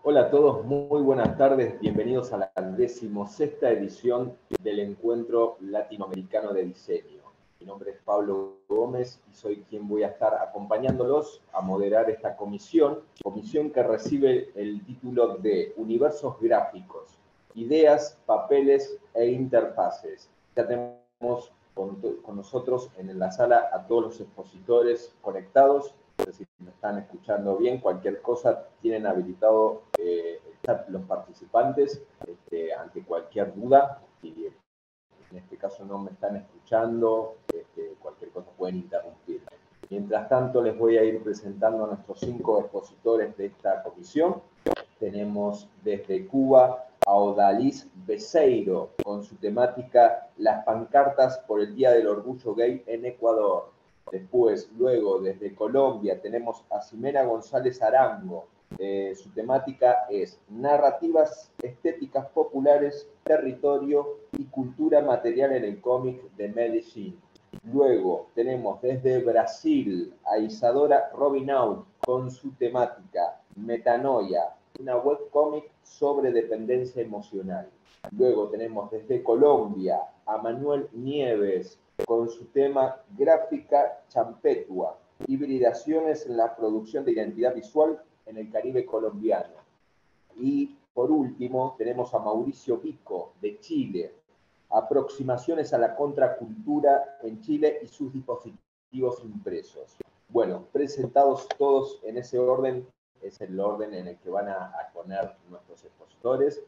Hola a todos, muy buenas tardes, bienvenidos a la 16ª edición del Encuentro Latinoamericano de Diseño. Mi nombre es Pablo Gómez y soy quien voy a estar acompañándolos a moderar esta comisión que recibe el título de Universos Gráficos, Ideas, Papeles e Interfaces. Ya tenemos con nosotros en la sala a todos los expositores conectados. Si me están escuchando bien, cualquier cosa tienen habilitado los participantes ante cualquier duda. Si en este caso no me están escuchando, cualquier cosa pueden interrumpir. Mientras tanto, les voy a ir presentando a nuestros 5 expositores de esta comisión. Tenemos desde Cuba a Odalis Beseiro, con su temática Las pancartas por el Día del Orgullo Gay en Ecuador. Luego, desde Colombia, tenemos a Ximena González Arango. Su temática es Narrativas estéticas populares, territorio y cultura material en el cómic de Medellín. Luego tenemos desde Brasil a Isadora Robinaud con su temática Metanoia, una webcómic sobre dependencia emocional. Luego tenemos desde Colombia a Manuel Nieves con su tema Gráfica Champetua, hibridaciones en la producción de identidad visual en el Caribe colombiano. Y por último tenemos a Mauricio Vico de Chile, aproximaciones a la contracultura en Chile y sus dispositivos impresos. Bueno, presentados todos en ese orden, es el orden en el que van a poner nuestros expositores.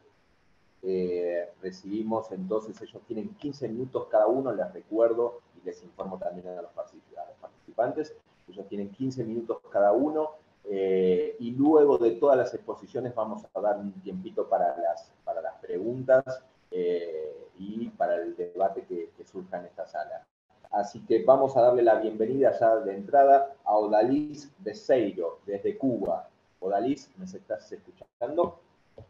Recibimos entonces, ellos tienen 15 minutos cada uno, les recuerdo y les informo también a los participantes, ellos tienen 15 minutos cada uno, y luego de todas las exposiciones vamos a dar un tiempito para las preguntas y para el debate que surja en esta sala. Así que vamos a darle la bienvenida ya de entrada a Odalis Beseiro, desde Cuba. Odalis, ¿me estás escuchando?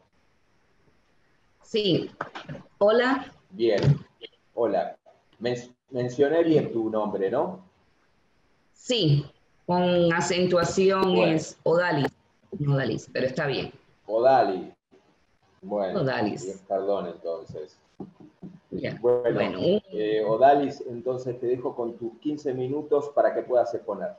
Sí. Hola. Bien. Hola. Mencioné bien tu nombre, ¿no? Sí, con acentuación bueno. Es Odalis. Odalis, pero está bien. Odalis. Bueno, Odalis. Perdón entonces. Ya. Bueno, Odalis, entonces te dejo con tus 15 minutos para que puedas exponer.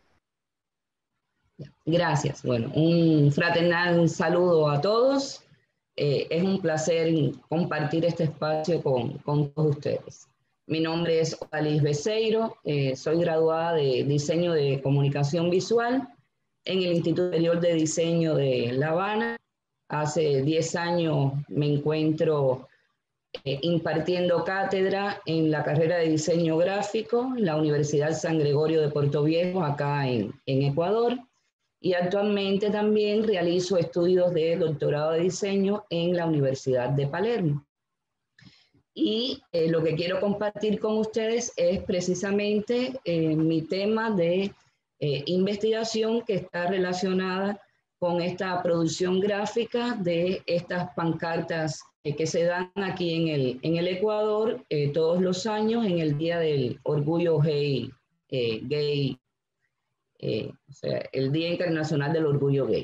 Gracias. Bueno, un fraternal saludo a todos. Es un placer compartir este espacio con todos ustedes. Mi nombre es Odalis Beseiro, soy graduada de Diseño de Comunicación Visual en el Instituto Superior de Diseño de La Habana. Hace 10 años me encuentro impartiendo cátedra en la carrera de Diseño Gráfico en la Universidad San Gregorio de Puerto Viejo, acá en Ecuador. Y actualmente también realizo estudios de doctorado de diseño en la Universidad de Palermo. Y lo que quiero compartir con ustedes es precisamente mi tema de investigación que está relacionada con esta producción gráfica de estas pancartas que se dan aquí en el Ecuador todos los años en el Día del Orgullo Gay, o sea, el Día Internacional del Orgullo Gay.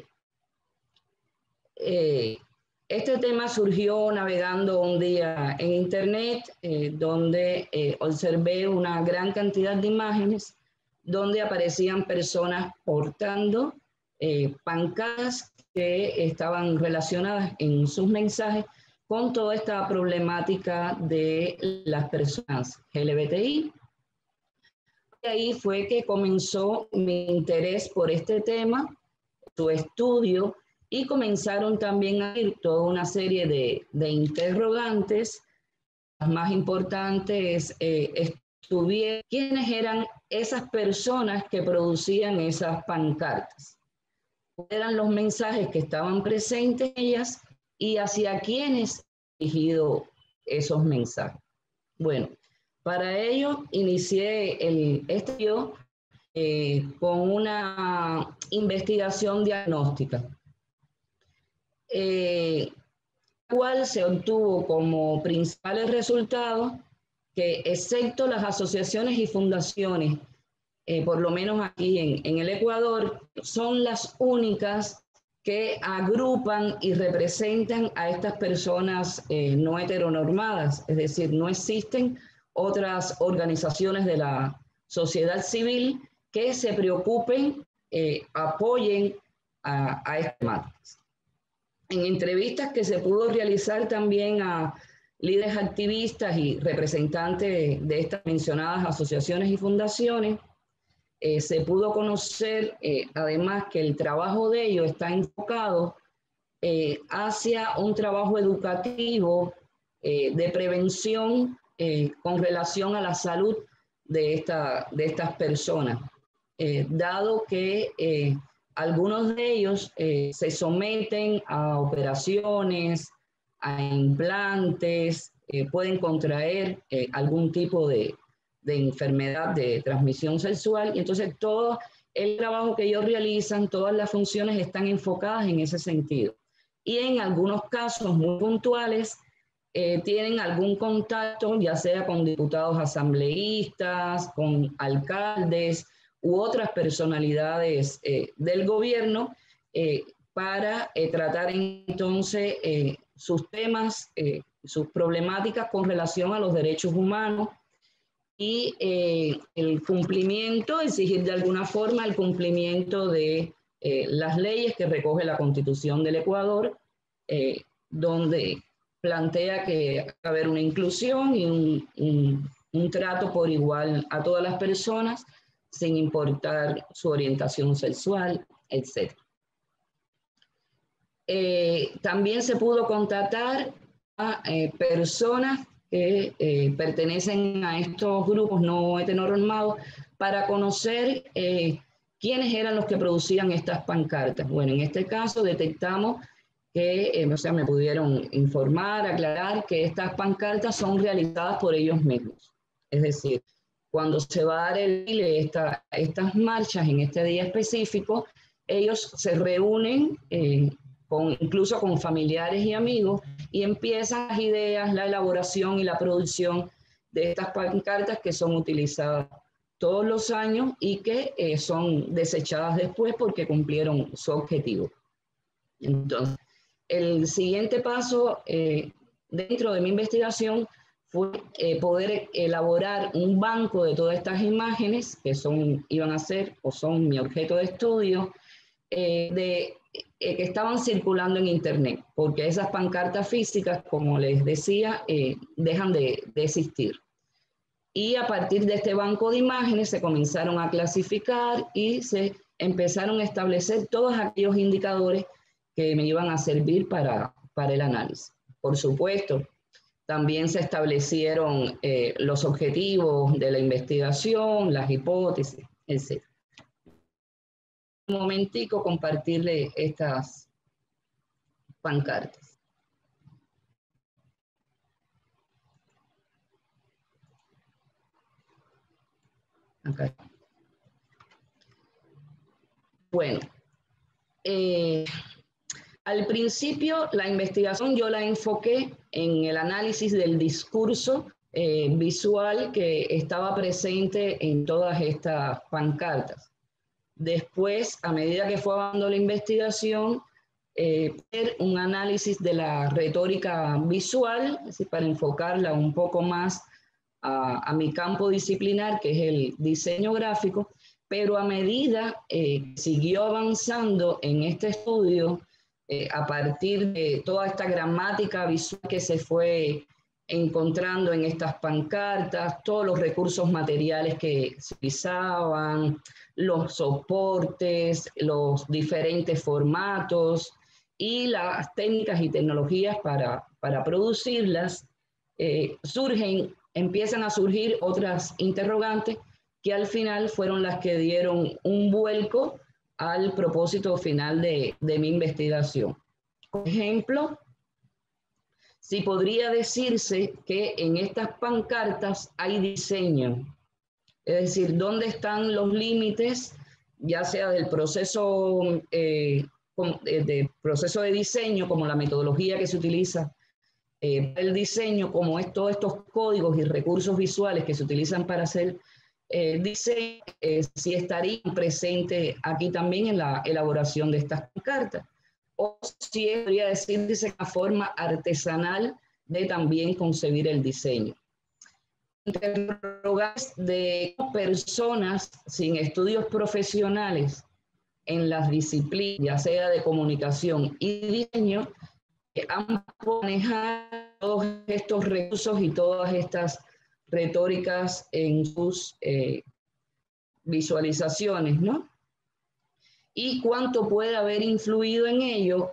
Este tema surgió navegando un día en internet, donde observé una gran cantidad de imágenes donde aparecían personas portando pancartas que estaban relacionadas en sus mensajes con toda esta problemática de las personas LGBTI. Y ahí fue que comenzó mi interés por este tema, su estudio, y comenzaron también a ir toda una serie de interrogantes. Las más importantes estudié quiénes eran esas personas que producían esas pancartas, cuáles eran los mensajes que estaban presentes en ellas y hacia quiénes dirigidos esos mensajes. Bueno, para ello inicié el estudio con una investigación diagnóstica, cual se obtuvo como principales resultados que, excepto las asociaciones y fundaciones, por lo menos aquí en el Ecuador, son las únicas que agrupan y representan a estas personas no heteronormadas, es decir, no existen otras organizaciones de la sociedad civil que se preocupen, apoyen a estas temáticas. En entrevistas que se pudo realizar también a líderes activistas y representantes de estas mencionadas asociaciones y fundaciones, se pudo conocer además que el trabajo de ellos está enfocado hacia un trabajo educativo de prevención con relación a la salud de estas personas, dado que algunos de ellos se someten a operaciones, a implantes, pueden contraer algún tipo de enfermedad de transmisión sexual, y entonces todo el trabajo que ellos realizan, todas las funciones están enfocadas en ese sentido. Y en algunos casos muy puntuales tienen algún contacto, ya sea con diputados asambleístas, con alcaldes u otras personalidades del gobierno para tratar entonces sus temas, sus problemáticas con relación a los derechos humanos y el cumplimiento, exigir de alguna forma el cumplimiento de las leyes que recoge la Constitución del Ecuador, donde plantea que va a haber una inclusión y un trato por igual a todas las personas, sin importar su orientación sexual, etc. También se pudo contactar a personas que pertenecen a estos grupos no heteronormados para conocer quiénes eran los que producían estas pancartas. Bueno, en este caso detectamos que, o sea, me pudieron informar, aclarar que estas pancartas son realizadas por ellos mismos. Es decir, cuando se va a dar estas marchas en este día específico, ellos se reúnen incluso con familiares y amigos y empiezan las ideas, la elaboración y la producción de estas pancartas que son utilizadas todos los años y que son desechadas después porque cumplieron su objetivo. Entonces, el siguiente paso dentro de mi investigación fue poder elaborar un banco de todas estas imágenes que iban a ser o son mi objeto de estudio, que estaban circulando en Internet, porque esas pancartas físicas, como les decía, dejan de existir. Y a partir de este banco de imágenes se comenzaron a clasificar y se empezaron a establecer todos aquellos indicadores que me iban a servir para el análisis. Por supuesto, también se establecieron los objetivos de la investigación, las hipótesis, etc. Un momentico compartirle estas pancartas. Acá. Bueno, al principio la investigación yo la enfoqué en el análisis del discurso visual que estaba presente en todas estas pancartas. Después, a medida que fue avanzando la investigación, un análisis de la retórica visual, es decir, para enfocarla un poco más a mi campo disciplinar, que es el diseño gráfico, pero a medida que siguió avanzando en este estudio, a partir de toda esta gramática visual que se fue encontrando en estas pancartas, todos los recursos materiales que se utilizaban, los soportes, los diferentes formatos y las técnicas y tecnologías para producirlas, empiezan a surgir otras interrogantes que al final fueron las que dieron un vuelco al propósito final de mi investigación. Por ejemplo, si podría decirse que en estas pancartas hay diseño, es decir, ¿dónde están los límites, ya sea del proceso, proceso de diseño, como la metodología que se utiliza, el diseño, como todos estos códigos y recursos visuales que se utilizan para hacer diseño, si estarían presentes aquí también en la elaboración de estas pancartas? o si podría decirse una forma artesanal de también concebir el diseño. Interrogar de personas sin estudios profesionales en las disciplinas, ya sea de comunicación y diseño, que han manejado todos estos recursos y todas estas retóricas en sus visualizaciones, ¿no? Y cuánto puede haber influido en ello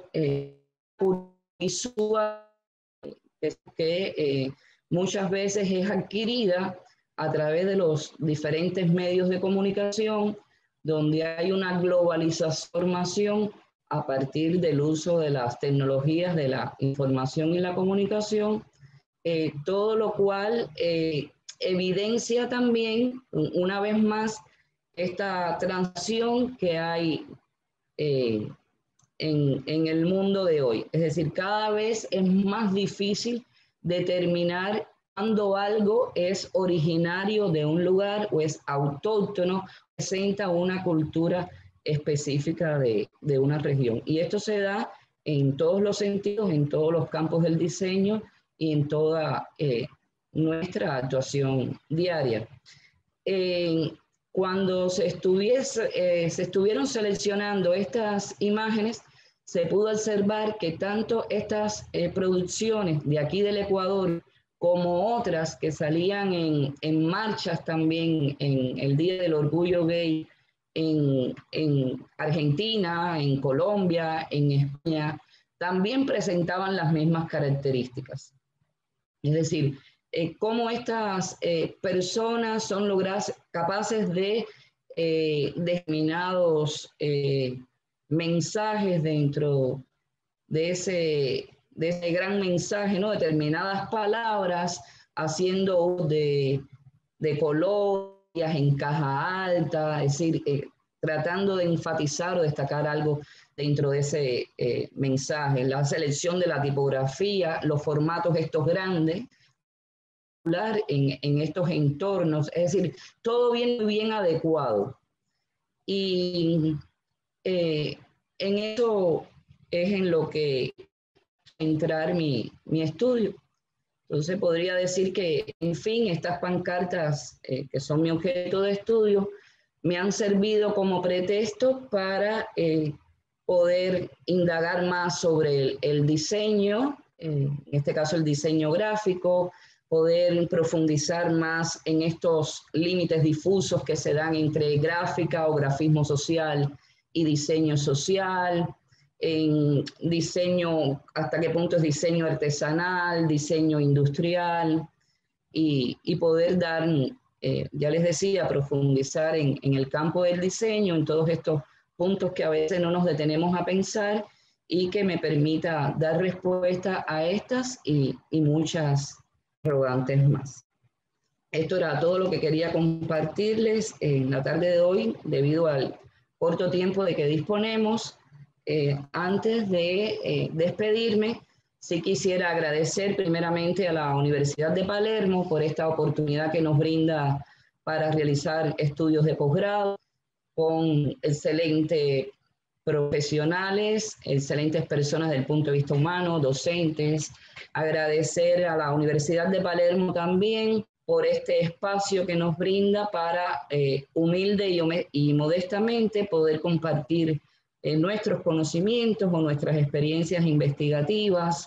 visual que muchas veces es adquirida a través de los diferentes medios de comunicación, donde hay una globalización a partir del uso de las tecnologías de la información y la comunicación, todo lo cual evidencia también, una vez más, esta transición que hay en el mundo de hoy. Es decir, cada vez es más difícil determinar cuando algo es originario de un lugar o es autóctono, presenta una cultura específica de una región. Y esto se da en todos los sentidos, en todos los campos del diseño y en toda nuestra actuación diaria. Cuando se estuvieron seleccionando estas imágenes, se pudo observar que tanto estas producciones de aquí del Ecuador como otras que salían en marchas también en el Día del Orgullo Gay en Argentina, en Colombia, en España, también presentaban las mismas características. Es decir, cómo estas personas son capaces de determinados mensajes dentro de ese gran mensaje, ¿no? Determinadas palabras, haciendo uso de colorias en caja alta, es decir, tratando de enfatizar o destacar algo dentro de ese mensaje. La selección de la tipografía, los formatos estos grandes, en estos entornos, es decir, todo bien adecuado. Y en eso es en lo que entrar mi estudio. Entonces podría decir que, en fin, estas pancartas que son mi objeto de estudio me han servido como pretexto para poder indagar más sobre el diseño, en este caso el diseño gráfico, poder profundizar más en estos límites difusos que se dan entre gráfica o grafismo social y diseño social, en diseño, hasta qué punto es diseño artesanal, diseño industrial, y poder dar, ya les decía, profundizar en el campo del diseño, en todos estos puntos que a veces no nos detenemos a pensar y que me permita dar respuesta a estas y muchas interrogantes más. Esto era todo lo que quería compartirles en la tarde de hoy, debido al corto tiempo de que disponemos. Antes de despedirme, sí quisiera agradecer primeramente a la Universidad de Palermo por esta oportunidad que nos brinda para realizar estudios de posgrado con excelentes profesionales, excelentes personas desde el punto de vista humano, docentes. Agradecer a la Universidad de Palermo también por este espacio que nos brinda para humilde y modestamente poder compartir nuestros conocimientos o nuestras experiencias investigativas,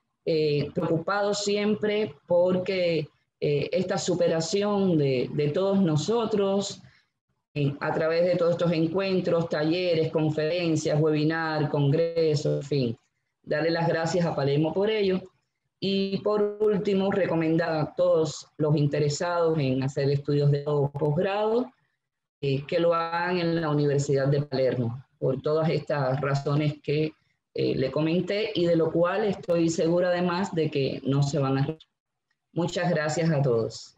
preocupados siempre porque esta superación de todos nosotros, a través de todos estos encuentros, talleres, conferencias, webinars, congresos, en fin, darle las gracias a Palermo por ello. Y por último, recomendar a todos los interesados en hacer estudios de posgrado que lo hagan en la Universidad de Palermo, por todas estas razones que le comenté y de lo cual estoy segura además de que no se van a... Muchas gracias a todos.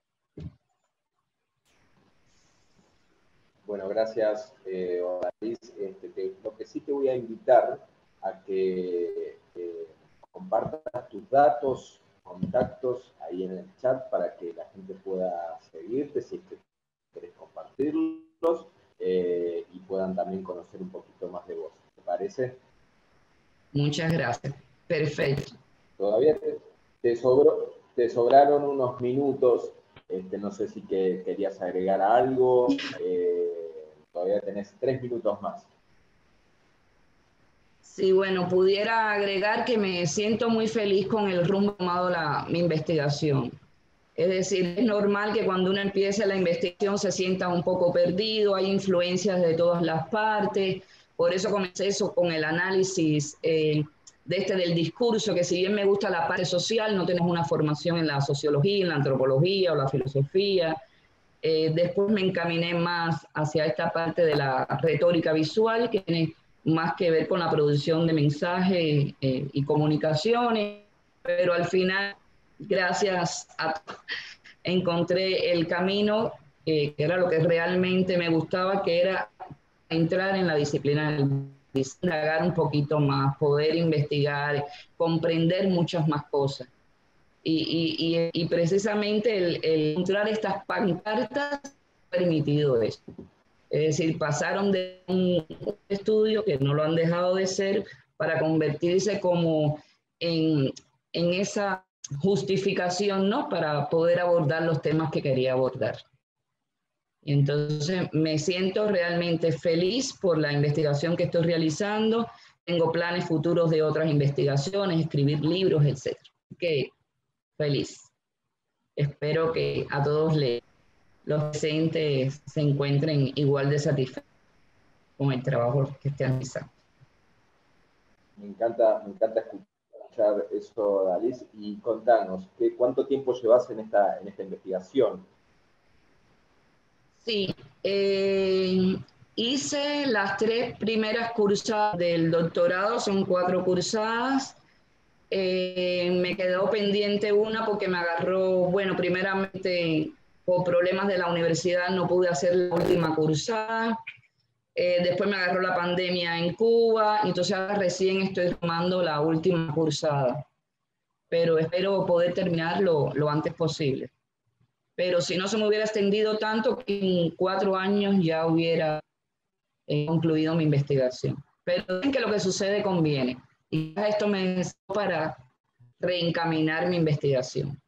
Bueno, gracias, Odalys. Lo que sí te voy a invitar a que compartas tus datos, contactos ahí en el chat para que la gente pueda seguirte si es que querés compartirlos y puedan también conocer un poquito más de vos. ¿Te parece? Muchas gracias. Perfecto. Todavía te sobraron unos minutos. No sé si querías agregar algo. Todavía tenés 3 minutos más. Sí, bueno, pudiera agregar que me siento muy feliz con el rumbo tomado mi investigación. Es decir, es normal que cuando uno empiece la investigación se sienta un poco perdido, hay influencias de todas las partes, por eso comencé eso con el análisis del discurso, que si bien me gusta la parte social, no tenemos una formación en la sociología, en la antropología o la filosofía. Después me encaminé más hacia esta parte de la retórica visual, que tiene más que ver con la producción de mensajes y comunicaciones, pero al final, gracias a encontré el camino que era lo que realmente me gustaba, que era entrar en la disciplina del indagar un poquito más, poder investigar, comprender muchas más cosas. Y precisamente el encontrar estas pancartas ha permitido eso. Es decir, pasaron de un estudio que no lo han dejado de ser para convertirse como en, en esa justificación, ¿no? Para poder abordar los temas que quería abordar. Y entonces me siento realmente feliz por la investigación que estoy realizando. Tengo planes futuros de otras investigaciones, escribir libros, etc. Que feliz. Espero que a todos los docentes se encuentren igual de satisfechos con el trabajo que estén realizando. Me encanta escuchar eso, Dalis. Y contanos, ¿cuánto tiempo llevas en esta investigación? Sí, hice las 3 primeras cursadas del doctorado, son 4 cursadas. Me quedó pendiente una porque me agarró, bueno, primeramente por problemas de la universidad no pude hacer la última cursada. Después me agarró la pandemia en Cuba, y entonces ahora recién estoy tomando la última cursada. Pero espero poder terminarlo lo antes posible. Pero si no se me hubiera extendido tanto, que en 4 años ya hubiera concluido mi investigación. Pero dicen que lo que sucede conviene. Y esto me necesito para reencaminar mi investigación.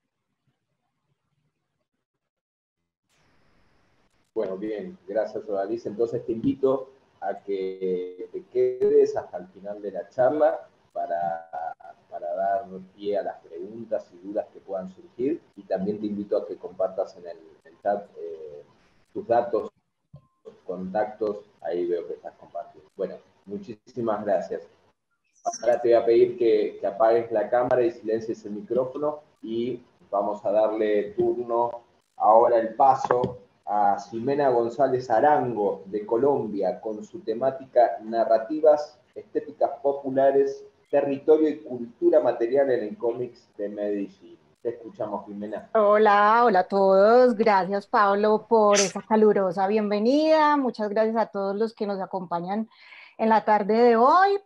Bueno, bien, gracias, Odalys. Entonces te invito a que te quedes hasta el final de la charla para dar pie a las preguntas y dudas que puedan surgir. Y también te invito a que compartas en el chat tus datos, contactos. Ahí veo que estás compartiendo. Bueno, muchísimas gracias. Ahora te voy a pedir que apagues la cámara y silencies el micrófono y vamos a darle turno ahora el paso a Ximena González Arango de Colombia con su temática Narrativas Estéticas Populares, Territorio y Cultura Material en el Cómics de Medellín. Te escuchamos, Ximena. Hola, hola a todos. Gracias, Pablo, por esa calurosa bienvenida. Muchas gracias a todos los que nos acompañan en la tarde de hoy.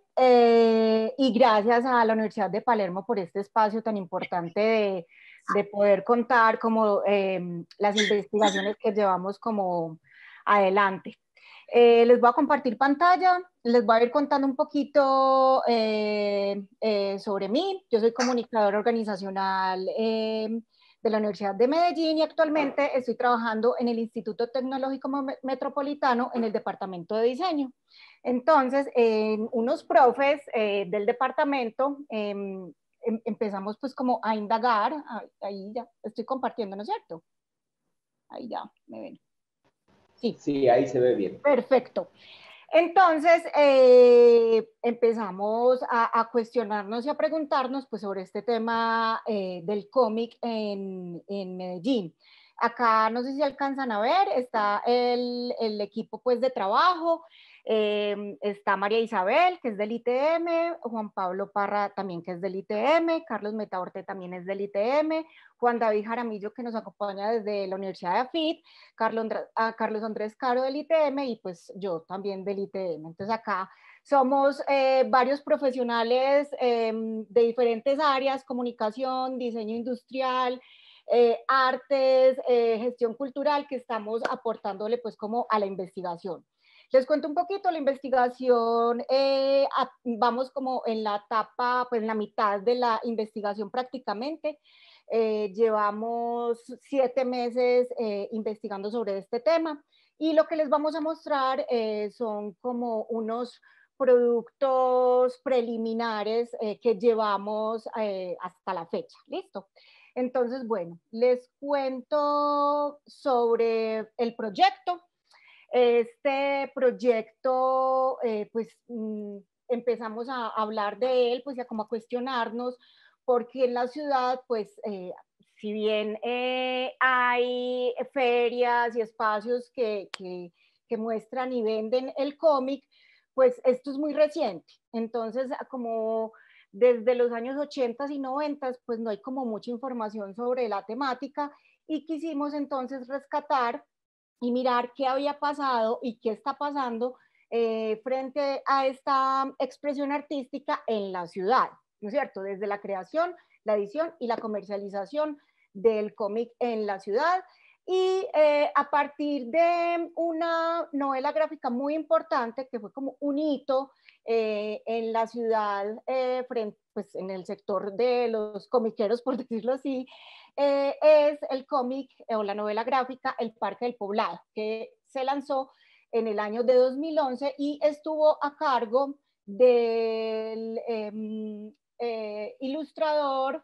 Y gracias a la Universidad de Palermo por este espacio tan importante de poder contar como las investigaciones que llevamos como adelante. Les voy a compartir pantalla, les voy a ir contando un poquito sobre mí. Yo soy comunicadora organizacional de la Universidad de Medellín y actualmente estoy trabajando en el Instituto Tecnológico Metropolitano en el departamento de diseño. Entonces, unos profes del departamento empezamos pues como a indagar, ahí ya estoy compartiendo, ¿no es cierto? Ahí ya, me ven. Sí. Sí, ahí se ve bien. Perfecto. Entonces empezamos a cuestionarnos y a preguntarnos pues, sobre este tema del cómic en Medellín. Acá no sé si alcanzan a ver, está el equipo pues, de trabajo, está María Isabel, que es del ITM, Juan Pablo Parra también, que es del ITM, Carlos Metaorte también es del ITM, Juan David Jaramillo, que nos acompaña desde la Universidad de AFIT, Carlos Andrés Caro del ITM y pues yo también del ITM. Entonces acá somos varios profesionales de diferentes áreas, comunicación, diseño industrial, artes, gestión cultural, que estamos aportándole pues como a la investigación. Les cuento un poquito la investigación, vamos como en la etapa, pues en la mitad de la investigación prácticamente. Llevamos 7 meses investigando sobre este tema y lo que les vamos a mostrar son como unos productos preliminares que llevamos hasta la fecha. ¿Listo? Entonces, bueno, les cuento sobre el proyecto. Este proyecto, pues empezamos a hablar de él, pues ya como a cuestionarnos, porque en la ciudad, pues si bien hay ferias y espacios que muestran y venden el cómic, pues esto es muy reciente. Entonces, como desde los años 80 y 90, pues no hay como mucha información sobre la temática y quisimos entonces rescatar y mirar qué había pasado y qué está pasando frente a esta expresión artística en la ciudad, ¿no es cierto? Desde la creación, la edición y la comercialización del cómic en la ciudad. Y a partir de una novela gráfica muy importante, que fue como un hito en la ciudad, pues en el sector de los comiqueros, por decirlo así, es el cómic o la novela gráfica El Parque del Poblado, que se lanzó en el año de 2011 y estuvo a cargo del ilustrador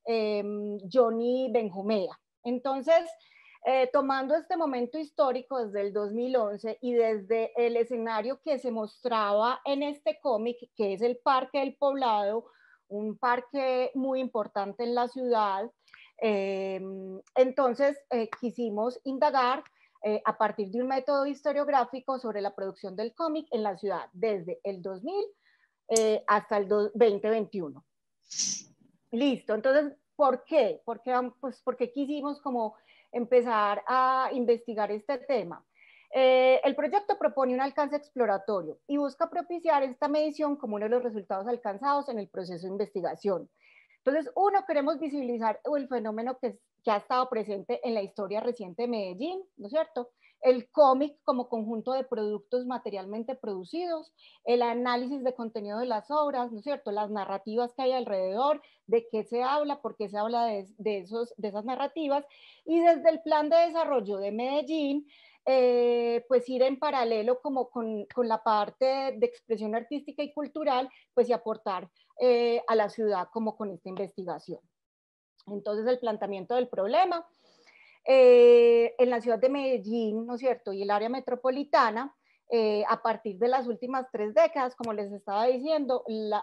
Johnny Benjumea. Entonces, tomando este momento histórico desde el 2011 y desde el escenario que se mostraba en este cómic, que es el Parque del Poblado, un parque muy importante en la ciudad, entonces quisimos indagar a partir de un método historiográfico sobre la producción del cómic en la ciudad desde el 2000 hasta el 2021. Listo, entonces, ¿por qué? Pues porque quisimos como empezar a investigar este tema. El proyecto propone un alcance exploratorio y busca propiciar esta medición como uno de los resultados alcanzados en el proceso de investigación. Entonces, uno, queremos visibilizar el fenómeno que ha estado presente en la historia reciente de Medellín, ¿no es cierto? El cómic como conjunto de productos materialmente producidos, el análisis de contenido de las obras, ¿no es cierto? Las narrativas que hay alrededor, de qué se habla, por qué se habla de esas narrativas, y desde el plan de desarrollo de Medellín, pues ir en paralelo como con la parte de expresión artística y cultural, pues y aportar a la ciudad como con esta investigación. Entonces, el planteamiento del problema en la ciudad de Medellín, ¿no es cierto? Y el área metropolitana, a partir de las últimas 3 décadas, como les estaba diciendo,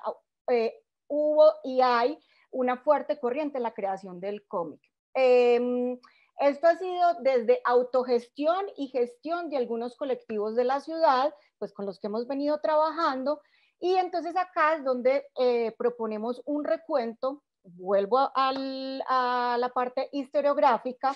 hubo y hay una fuerte corriente en la creación del cómic. Esto ha sido desde autogestión y gestión de algunos colectivos de la ciudad, pues con los que hemos venido trabajando, y entonces acá es donde proponemos un recuento, vuelvo a la parte historiográfica,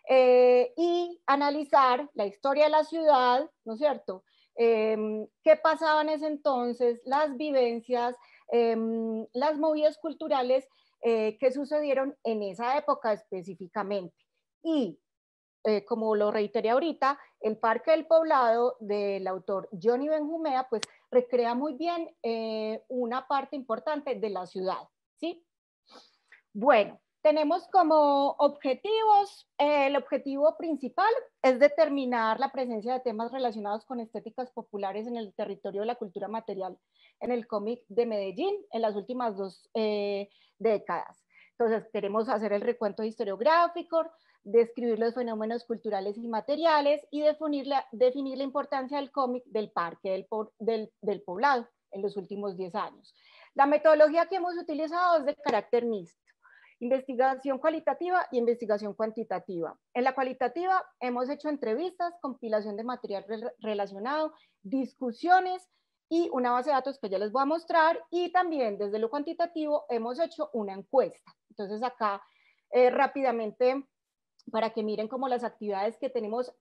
y analizar la historia de la ciudad, ¿no es cierto? ¿Qué pasaba en ese entonces? Las vivencias, las movidas culturales que sucedieron en esa época específicamente. Y como lo reiteré ahorita, el Parque del Poblado del autor Johnny Benjumea, pues recrea muy bien una parte importante de la ciudad, ¿sí? Bueno, tenemos como objetivos, el objetivo principal es determinar la presencia de temas relacionados con estéticas populares en el territorio de la cultura material en el cómic de Medellín en las últimas 2 décadas. Entonces, queremos hacer el recuento historiográfico, describir los fenómenos culturales y materiales y definir la importancia del cómic del Parque del Poblado en los últimos 10 años. La metodología que hemos utilizado es de carácter mixto. Investigación cualitativa y investigación cuantitativa. En la cualitativa hemos hecho entrevistas, compilación de material relacionado, discusiones y una base de datos que ya les voy a mostrar, y también desde lo cuantitativo hemos hecho una encuesta. Entonces acá rápidamente para que miren como las actividades que tenemos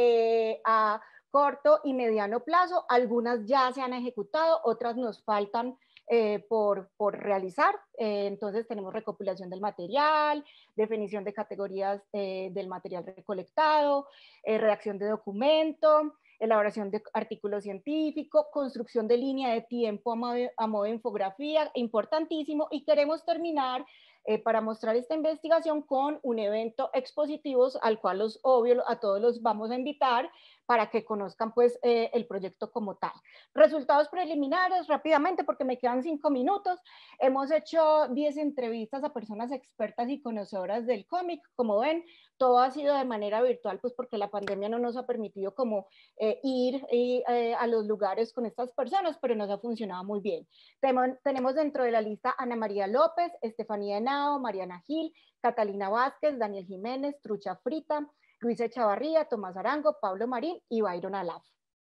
a corto y mediano plazo, algunas ya se han ejecutado, otras nos faltan por realizar. Entonces tenemos recopilación del material, definición de categorías del material recolectado, redacción de documento, elaboración de artículos científicos, construcción de línea de tiempo a modo de infografía, importantísimo, y queremos terminar para mostrar esta investigación con un evento expositivo al cual a todos los vamos a invitar para que conozcan pues el proyecto como tal. Resultados preliminares rápidamente porque me quedan 5 minutos. Hemos hecho 10 entrevistas a personas expertas y conocedoras del cómic. Como ven, todo ha sido de manera virtual pues porque la pandemia no nos ha permitido como ir a los lugares con estas personas, pero nos ha funcionado muy bien. Tenemos dentro de la lista Ana María López, Estefanía Henao, Mariana Gil, Catalina Vázquez, Daniel Jiménez, Trucha Frita, Luisa Chavarría, Tomás Arango, Pablo Marín y Byron Alaf.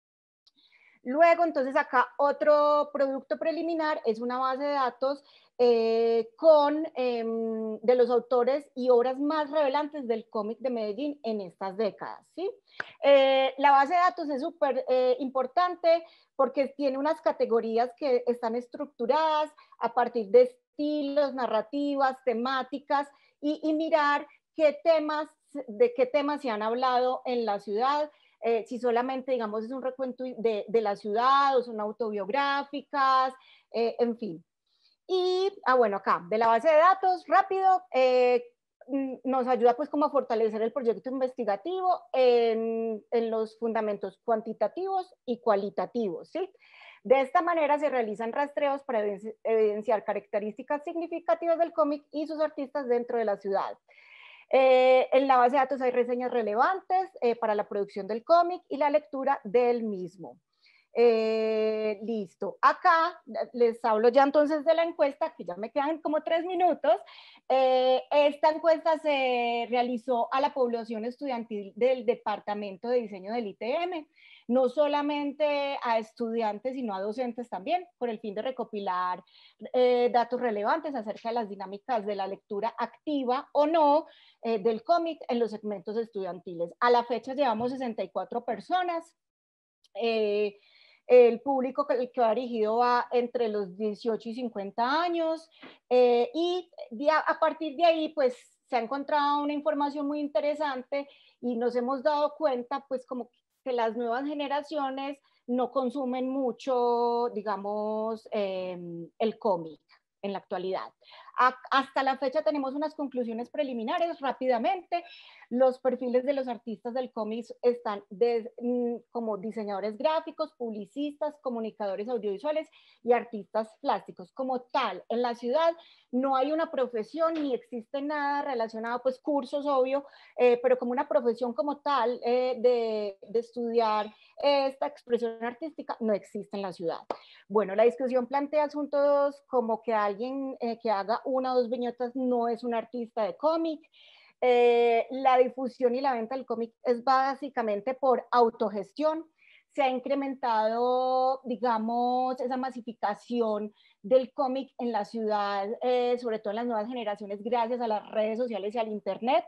Luego, entonces, acá otro producto preliminar es una base de datos de los autores y obras más relevantes del cómic de Medellín en estas décadas, ¿sí? La base de datos es súper importante porque tiene unas categorías que están estructuradas a partir de estilos, narrativas, temáticas y mirar de qué temas se han hablado en la ciudad, si solamente, digamos, es un recuento de la ciudad o son autobiográficas, en fin. Y, bueno, acá, de la base de datos, rápido, nos ayuda pues como a fortalecer el proyecto investigativo en los fundamentos cuantitativos y cualitativos, ¿sí? De esta manera se realizan rastreos para evidenciar características significativas del cómic y sus artistas dentro de la ciudad. En la base de datos hay reseñas relevantes para la producción del cómic y la lectura del mismo. Listo. Acá les hablo ya entonces de la encuesta, que ya me quedan como 3 minutos. Esta encuesta se realizó a la población estudiantil del Departamento de Diseño del ITM, no solamente a estudiantes, sino a docentes también, por el fin de recopilar datos relevantes acerca de las dinámicas de la lectura activa o no del cómic en los segmentos estudiantiles. A la fecha llevamos 64 personas. El público que va dirigido va entre los 18 y 50 años y a partir de ahí pues se ha encontrado una información muy interesante y nos hemos dado cuenta pues como que las nuevas generaciones no consumen mucho, digamos, el cómic en la actualidad. Hasta la fecha tenemos unas conclusiones preliminares rápidamente. Los perfiles de los artistas del cómic están como diseñadores gráficos, publicistas, comunicadores audiovisuales y artistas plásticos. Como tal, en la ciudad no hay una profesión ni existe nada relacionado, pues cursos, obvio, pero como una profesión como tal de estudiar esta expresión artística no existe en la ciudad. Bueno, la discusión plantea asuntos como que alguien que haga 1 o 2 viñetas no es un artista de cómic. La difusión y la venta del cómic es básicamente por autogestión. Se ha incrementado, digamos, esa masificación del cómic en la ciudad, sobre todo en las nuevas generaciones, gracias a las redes sociales y al internet.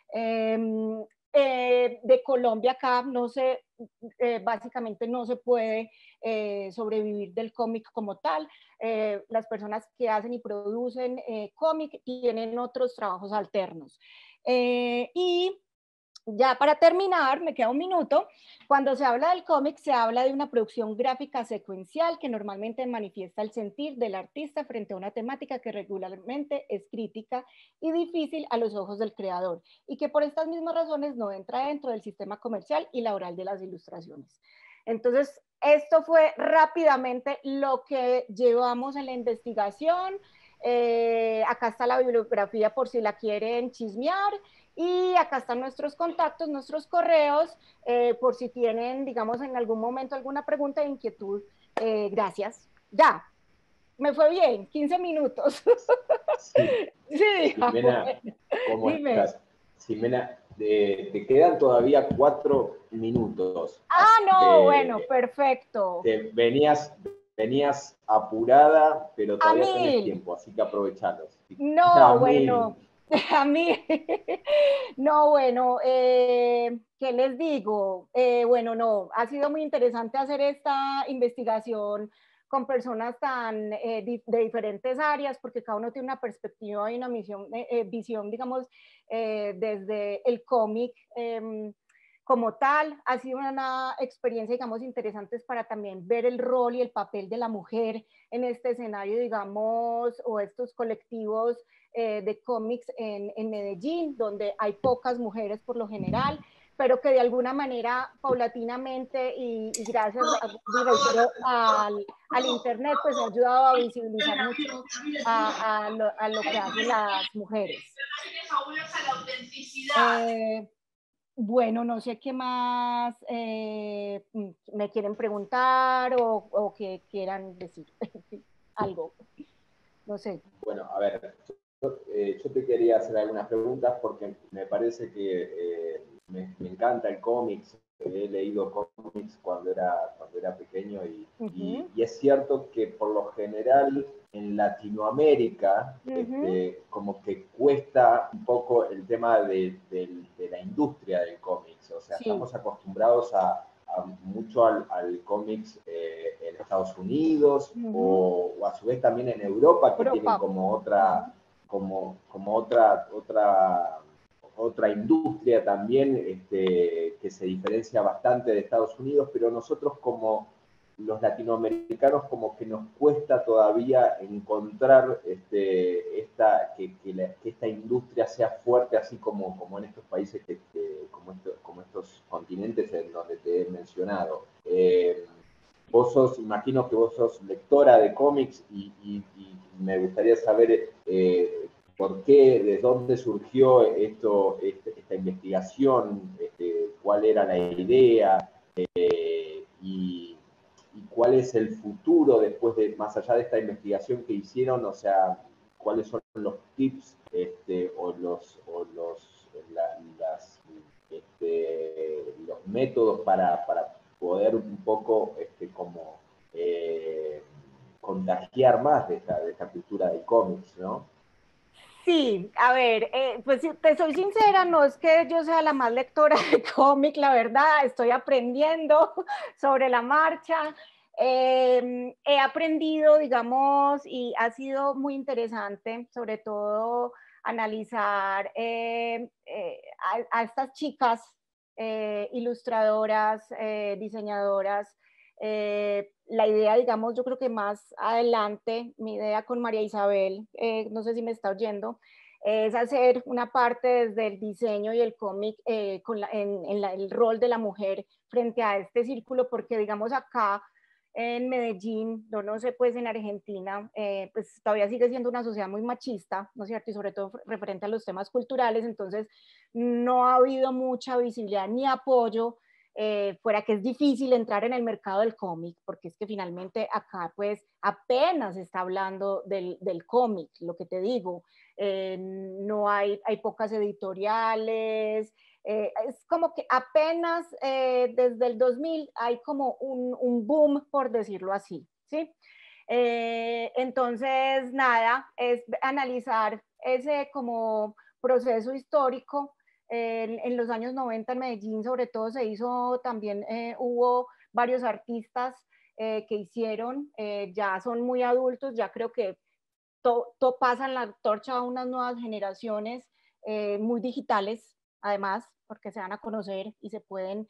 De Colombia acá no se, básicamente no se puede sobrevivir del cómic como tal. Las personas que hacen y producen cómic tienen otros trabajos alternos. Y ya para terminar, me queda 1 minuto, cuando se habla del cómic se habla de una producción gráfica secuencial que normalmente manifiesta el sentir del artista frente a una temática que regularmente es crítica y difícil a los ojos del creador y que por estas mismas razones no entra dentro del sistema comercial y laboral de las ilustraciones. Entonces, esto fue rápidamente lo que llevamos en la investigación. Acá está la bibliografía por si la quieren chismear. Y acá están nuestros contactos, nuestros correos, por si tienen, digamos, en algún momento alguna pregunta e inquietud. Gracias. Ya, me fue bien, 15 minutos. Sí. Sí, Ximena, bueno. ¿cómo Dime. estás? Ximena, te quedan todavía 4 minutos. No, bueno, perfecto. Venías apurada, pero todavía tenés 1000. tiempo, así que aprovechalo. No, bueno, a mí, no, bueno, ¿qué les digo? Bueno, no, ha sido muy interesante hacer esta investigación con personas tan de diferentes áreas, porque cada uno tiene una perspectiva y una visión, digamos, desde el cómic como tal. Ha sido una experiencia, digamos, interesante para también ver el rol y el papel de la mujer en este escenario, digamos, o estos colectivos de cómics en Medellín, donde hay pocas mujeres por lo general, pero que de alguna manera, paulatinamente y gracias al Internet, pues ha ayudado a visibilizar mucho a lo que hacen las mujeres. Bueno, no sé qué más me quieren preguntar o que quieran decir algo, no sé. Bueno, a ver, yo te quería hacer algunas preguntas porque me parece que me encanta el cómics. He leído cómics cuando era pequeño y es cierto que por lo general en Latinoamérica como que cuesta un poco el tema de la industria del cómics. O sea, estamos acostumbrados mucho al cómics en Estados Unidos o a su vez también en Europa, que tienen como otra otra industria también que se diferencia bastante de Estados Unidos, pero nosotros como los latinoamericanos como que nos cuesta todavía encontrar que esta industria sea fuerte, así como en estos países, como estos continentes en donde te he mencionado. Imagino que vos sos lectora de cómics y me gustaría saber por qué, de dónde surgió esta investigación, cuál era la idea y cuál es el futuro después más allá de esta investigación que hicieron, o sea, cuáles son los tips los métodos para poder un poco contagiar más de esta cultura de cómics, ¿no? Sí, a ver, pues si te soy sincera, no es que yo sea la más lectora de cómic, la verdad, estoy aprendiendo sobre la marcha. He aprendido, digamos, y ha sido muy interesante, sobre todo analizar a estas chicas ilustradoras, diseñadoras. La idea, digamos, yo creo que más adelante, mi idea con María Isabel, no sé si me está oyendo, es hacer una parte desde el diseño y el cómic el rol de la mujer frente a este círculo, porque digamos acá en Medellín, no sé, pues en Argentina, pues todavía sigue siendo una sociedad muy machista, ¿no es cierto? Y sobre todo referente a los temas culturales, entonces no ha habido mucha visibilidad ni apoyo fuera que es difícil entrar en el mercado del cómic, porque es que finalmente acá pues apenas se está hablando del cómic, lo que te digo, no hay pocas editoriales, es como que apenas desde el 2000 hay como un boom, por decirlo así, ¿sí? Entonces, nada, es analizar ese como proceso histórico. En los años 90 en Medellín sobre todo se hizo también, hubo varios artistas que hicieron, ya son muy adultos, ya creo que pasan la torcha a unas nuevas generaciones muy digitales, además, porque se van a conocer y se pueden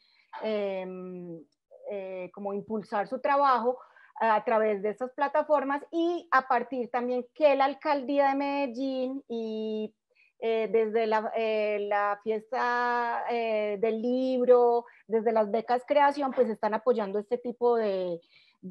como impulsar su trabajo a través de estas plataformas y a partir también que la alcaldía de Medellín y desde la fiesta del libro, desde las becas creación, pues están apoyando este tipo de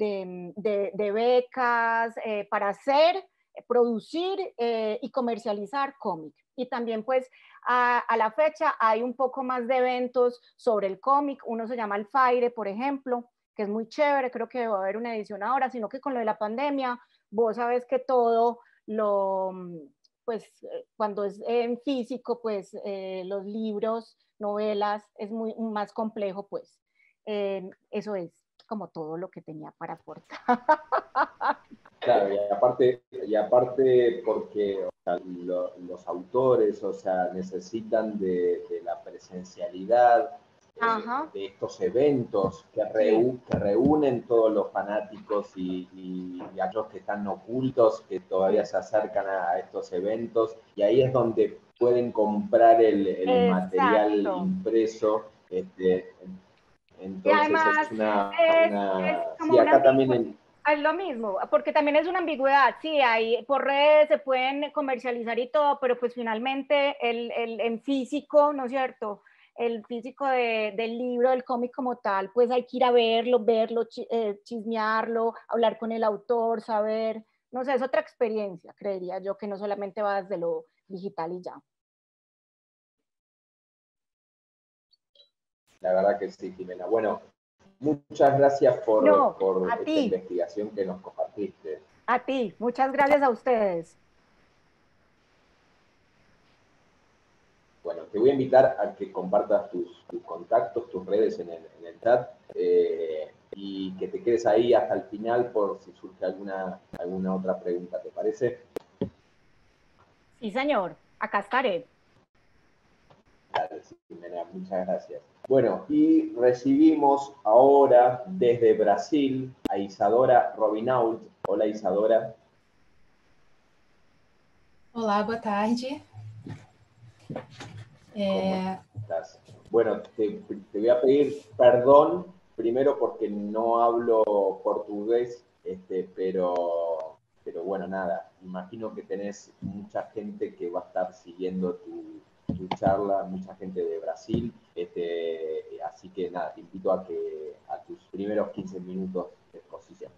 becas para hacer, producir y comercializar cómic. Y también pues a la fecha hay un poco más de eventos sobre el cómic, uno se llama El Faire, por ejemplo, que es muy chévere, creo que va a haber una edición ahora, sino que con lo de la pandemia, vos sabes que todo pues cuando es en físico, pues los libros, novelas, es muy más complejo, pues eso es como todo lo que tenía para aportar. Claro, y aparte porque o sea, los autores, o sea, necesitan de la presencialidad, de estos eventos que reúnen todos los fanáticos y aquellos que están ocultos, que todavía se acercan a estos eventos, y ahí es donde pueden comprar el material impreso Y Entonces además es una... es como Sí, una acá también es lo mismo, porque también es una ambigüedad, sí, hay, por redes se pueden comercializar y todo, pero pues finalmente en físico, ¿no es cierto? El físico del libro, del cómic como tal, pues hay que ir a verlo, chismearlo, hablar con el autor, saber, no sé, es otra experiencia, creería yo, que no solamente va desde lo digital y ya. la verdad que sí, Jimena. Bueno, muchas gracias No, por a esta ti, investigación que nos compartiste. muchas gracias a ustedes. Bueno, te voy a invitar a que compartas tus contactos, tus redes en el chat y que te quedes ahí hasta el final por si surge alguna otra pregunta, ¿te parece? Sí, señor, acá estaré. Dale, Jimena, muchas gracias. Bueno, y recibimos ahora desde Brasil a Isadora Robinault. Hola, Isadora. Olá, boa tarde. ¿Cómo estás? Bueno, te voy a pedir perdón primero porque no hablo portugués, pero bueno, nada, imagino que tenés mucha gente que va a estar siguiendo tu charla, mucha gente de Brasil, así que nada, te invito a tus primeros 15 minutos de exposición.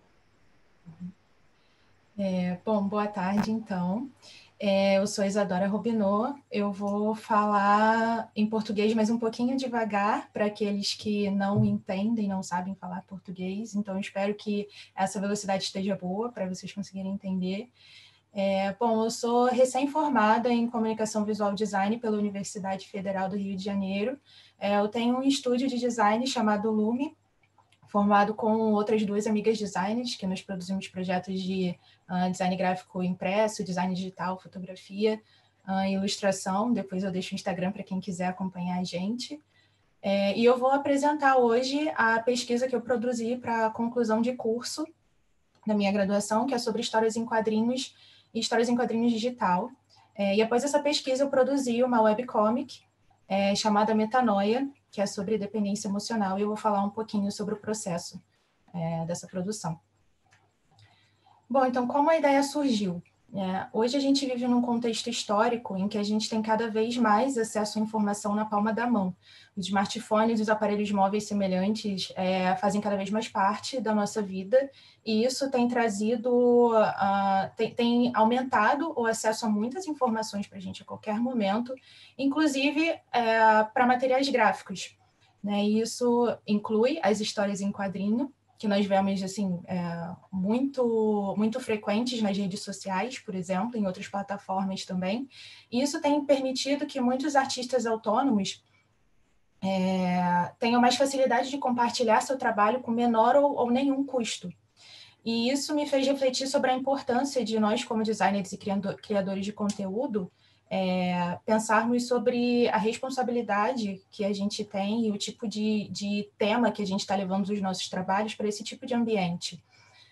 Bom, boa tarde, então. Eu sou Isadora Robinot, eu vou falar em português, mas um pouquinho devagar, para aqueles que não entendem, não sabem falar português, então eu espero que essa velocidade esteja boa, para vocês conseguirem entender. Bom, eu sou recém-formada em Comunicação Visual Design pela Universidade Federal do Rio de Janeiro. Eu tenho um estúdio de design chamado Lume, formado com outras duas amigas designers, que nós produzimos projetos de design gráfico impresso, design digital, fotografia, ilustração. Depois eu deixo o Instagram para quem quiser acompanhar a gente. E eu vou apresentar hoje a pesquisa que eu produzi para a conclusão de curso da minha graduação, que é sobre histórias em quadrinhos e histórias em quadrinhos digital. E após essa pesquisa eu produzi uma webcomic chamada Metanoia, que é sobre dependência emocional, e eu vou falar um pouquinho sobre o processo dessa produção. Bom, então, como a ideia surgiu? Hoje a gente vive num contexto histórico em que a gente tem cada vez mais acesso à informação na palma da mão. Os smartphones e os aparelhos móveis semelhantes fazem cada vez mais parte da nossa vida, e isso tem trazido, tem aumentado o acesso a muitas informações para a gente a qualquer momento, inclusive para materiais gráficos. E isso inclui as histórias em quadrinho, que nós vemos assim, muito frequentes nas redes sociais, por exemplo, em outras plataformas também. E isso tem permitido que muitos artistas autônomos tenham mais facilidade de compartilhar seu trabalho com menor ou nenhum custo. E isso me fez refletir sobre a importância de nós, como designers e criadores de conteúdo, pensarmos sobre a responsabilidade que a gente tem e o tipo de tema que a gente está levando os nossos trabalhos para esse tipo de ambiente.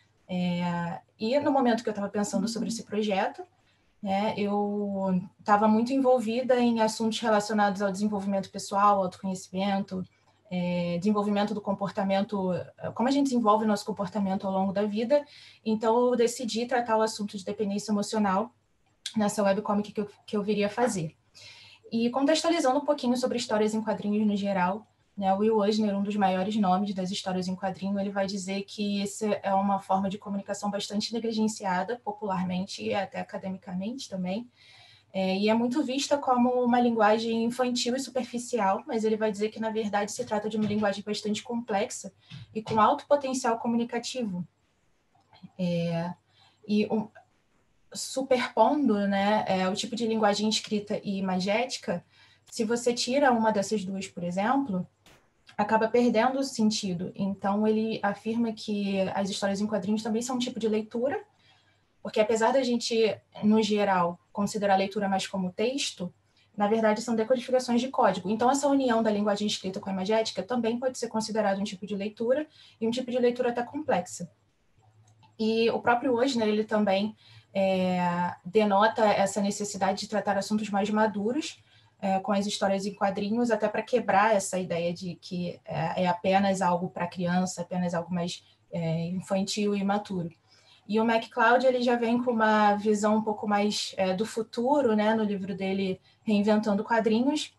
E no momento que eu estava pensando sobre esse projeto, eu estava muito envolvida em assuntos relacionados ao desenvolvimento pessoal, autoconhecimento, desenvolvimento do comportamento, como a gente desenvolve o nosso comportamento ao longo da vida. Então, eu decidi tratar o assunto de dependência emocional nessa webcomic que eu viria fazer. E contextualizando um pouquinho sobre histórias em quadrinhos no geral, o Will Eisner, um dos maiores nomes das histórias em quadrinho, ele vai dizer que essa é uma forma de comunicação bastante negligenciada popularmente e até academicamente também, e é muito vista como uma linguagem infantil e superficial, mas ele vai dizer que, na verdade, se trata de uma linguagem bastante complexa e com alto potencial comunicativo. Superpondo, o tipo de linguagem escrita e imagética, se você tira uma dessas duas, por exemplo, acaba perdendo o sentido. Então, ele afirma que as histórias em quadrinhos também são um tipo de leitura, porque apesar da gente, no geral, considerar a leitura mais como texto, na verdade são decodificações de código. Então, essa união da linguagem escrita com a imagética também pode ser considerado um tipo de leitura, e um tipo de leitura até complexa. E o próprio Eisner, ele também denota essa necessidade de tratar assuntos mais maduros, com as histórias em quadrinhos, até para quebrar essa ideia de que é apenas algo para criança, apenas algo mais infantil e imaturo. E o MacLeod, ele já vem com uma visão um pouco mais do futuro, né, no livro dele, Reinventando Quadrinhos,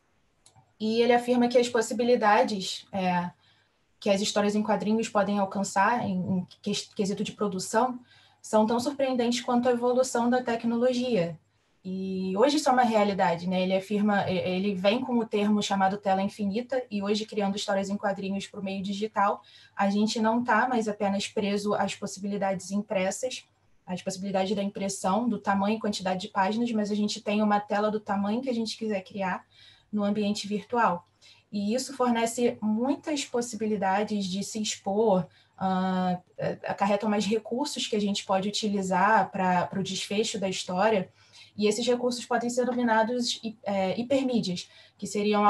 e ele afirma que as possibilidades que as histórias em quadrinhos podem alcançar em quesito de produção são tão surpreendentes quanto a evolução da tecnologia. E hoje isso é uma realidade, né? Ele afirma, ele vem com o termo chamado tela infinita, e hoje, criando histórias em quadrinhos por meio digital, a gente não está mais apenas preso às possibilidades impressas, às possibilidades da impressão, do tamanho e quantidade de páginas, mas a gente tem uma tela do tamanho que a gente quiser criar no ambiente virtual. E isso fornece muitas possibilidades de se expor, acarreta mais recursos que a gente pode utilizar para o desfecho da história, e esses recursos podem ser denominados hipermídias, que seriam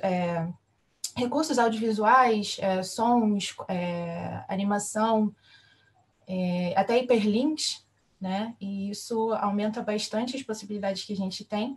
recursos audiovisuais, sons, animação, até hiperlinks, né? E isso aumenta bastante as possibilidades que a gente tem.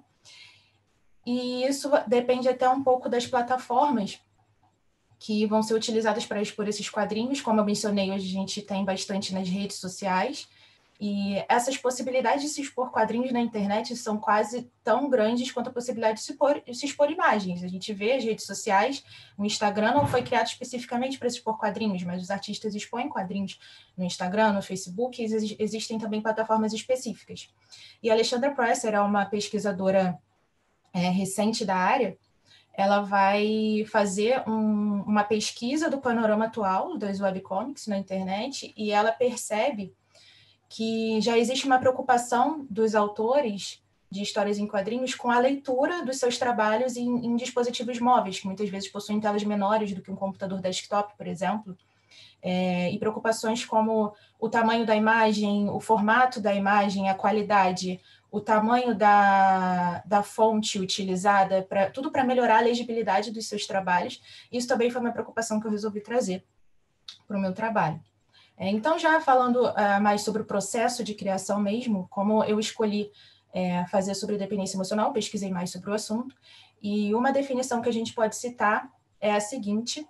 E isso depende até um pouco das plataformas que vão ser utilizadas para expor esses quadrinhos. Como eu mencionei, hoje a gente tem bastante nas redes sociais, e essas possibilidades de se expor quadrinhos na internet são quase tão grandes quanto a possibilidade de se expor imagens. A gente vê as redes sociais, o Instagram não foi criado especificamente para se expor quadrinhos, mas os artistas expõem quadrinhos no Instagram, no Facebook, e existem também plataformas específicas. E a Alexandra Presser é uma pesquisadora recente da área. Ela vai fazer uma pesquisa do panorama atual das webcomics na internet, e ela percebe que já existe uma preocupação dos autores de histórias em quadrinhos com a leitura dos seus trabalhos em dispositivos móveis, que muitas vezes possuem telas menores do que um computador desktop, por exemplo, e preocupações como o tamanho da imagem, o formato da imagem, a qualidade, o tamanho da fonte utilizada, tudo para melhorar a legibilidade dos seus trabalhos. Isso também foi uma preocupação que eu resolvi trazer para o meu trabalho. Então, já falando mais sobre o processo de criação mesmo, como eu escolhi fazer sobre dependência emocional, pesquisei mais sobre o assunto, e uma definição que a gente pode citar é a seguinte: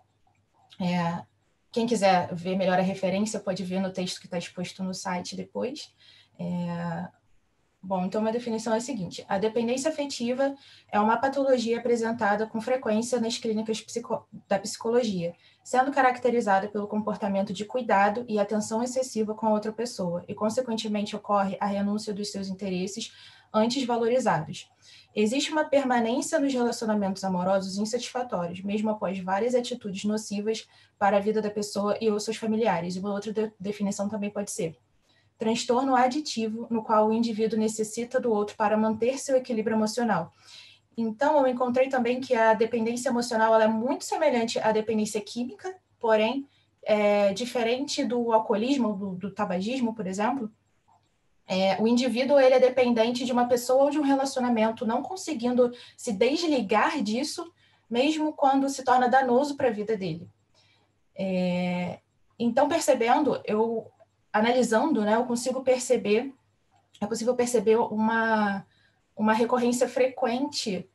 quem quiser ver melhor a referência pode ver no texto que está exposto no site depois. Bom, então uma definição é a seguinte: a dependência afetiva é uma patologia apresentada com frequência nas clínicas da psicologia, sendo caracterizada pelo comportamento de cuidado e atenção excessiva com a outra pessoa, e consequentemente ocorre a renúncia dos seus interesses antes valorizados. Existe uma permanência nos relacionamentos amorosos insatisfatórios, mesmo após várias atitudes nocivas para a vida da pessoa e ou seus familiares. E uma outra definição também pode ser: transtorno aditivo, no qual o indivíduo necessita do outro para manter seu equilíbrio emocional. Então, eu encontrei também que a dependência emocional ela é muito semelhante à dependência química, porém, diferente do alcoolismo, do tabagismo, por exemplo. O indivíduo ele é dependente de uma pessoa ou de um relacionamento, não conseguindo se desligar disso, mesmo quando se torna danoso para a vida dele. Então, analisando, né, é possível perceber uma recorrência frequente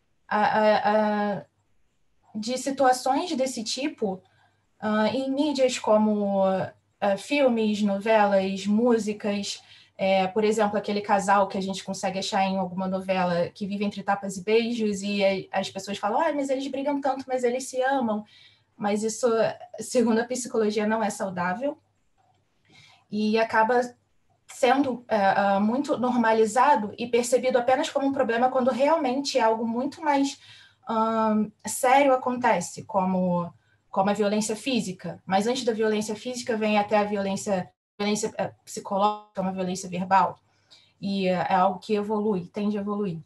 de situações desse tipo em mídias como filmes, novelas, músicas. Por exemplo, aquele casal que a gente consegue achar em alguma novela que vive entre tapas e beijos, e as pessoas falam: mas eles brigam tanto, mas eles se amam. Mas isso, segundo a psicologia, não é saudável. E acaba sendo muito normalizado e percebido apenas como um problema quando realmente algo muito mais sério acontece, como a violência física. Mas antes da violência física vem até a violência psicológica, uma violência verbal. E é algo que tende a evoluir.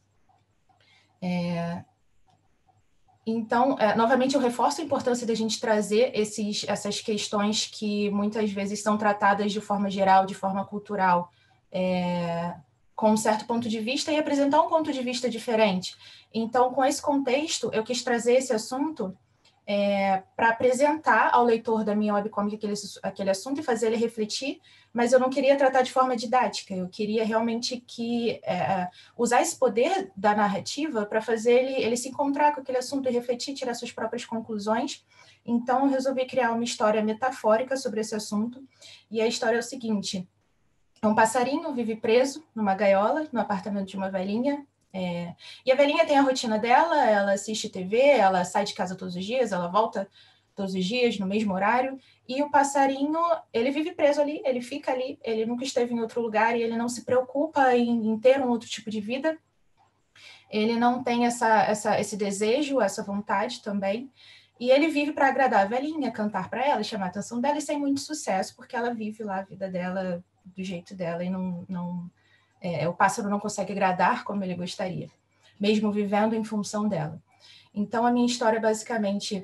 Então, novamente, eu reforço a importância da gente trazer essas questões que muitas vezes são tratadas de forma geral, de forma cultural, com um certo ponto de vista, e apresentar um ponto de vista diferente. Então, com esse contexto, eu quis trazer esse assunto para apresentar ao leitor da minha webcomic aquele assunto e fazer ele refletir, mas eu não queria tratar de forma didática, eu queria realmente usar esse poder da narrativa para fazer ele se encontrar com aquele assunto e refletir, tirar suas próprias conclusões. Então, eu resolvi criar uma história metafórica sobre esse assunto, e a história é o seguinte: um passarinho vive preso numa gaiola, no apartamento de uma velhinha, e a velhinha tem a rotina dela, ela assiste TV, ela sai de casa todos os dias, ela volta todos os dias no mesmo horário, e o passarinho, ele vive preso ali, ele fica ali, ele nunca esteve em outro lugar e ele não se preocupa em ter um outro tipo de vida, ele não tem esse desejo, essa vontade também, e ele vive para agradar a velhinha, cantar para ela, chamar a atenção dela e sem muito sucesso, porque ela vive lá a vida dela do jeito dela e o pássaro não consegue agradar como ele gostaria, mesmo vivendo em função dela. Então, a minha história, basicamente,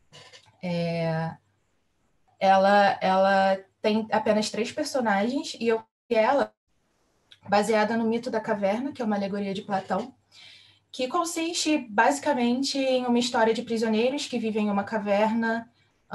ela tem apenas 3 personagens, e eu criei ela baseada no mito da caverna, que é uma alegoria de Platão, que consiste, basicamente, em uma história de prisioneiros que vivem em uma caverna,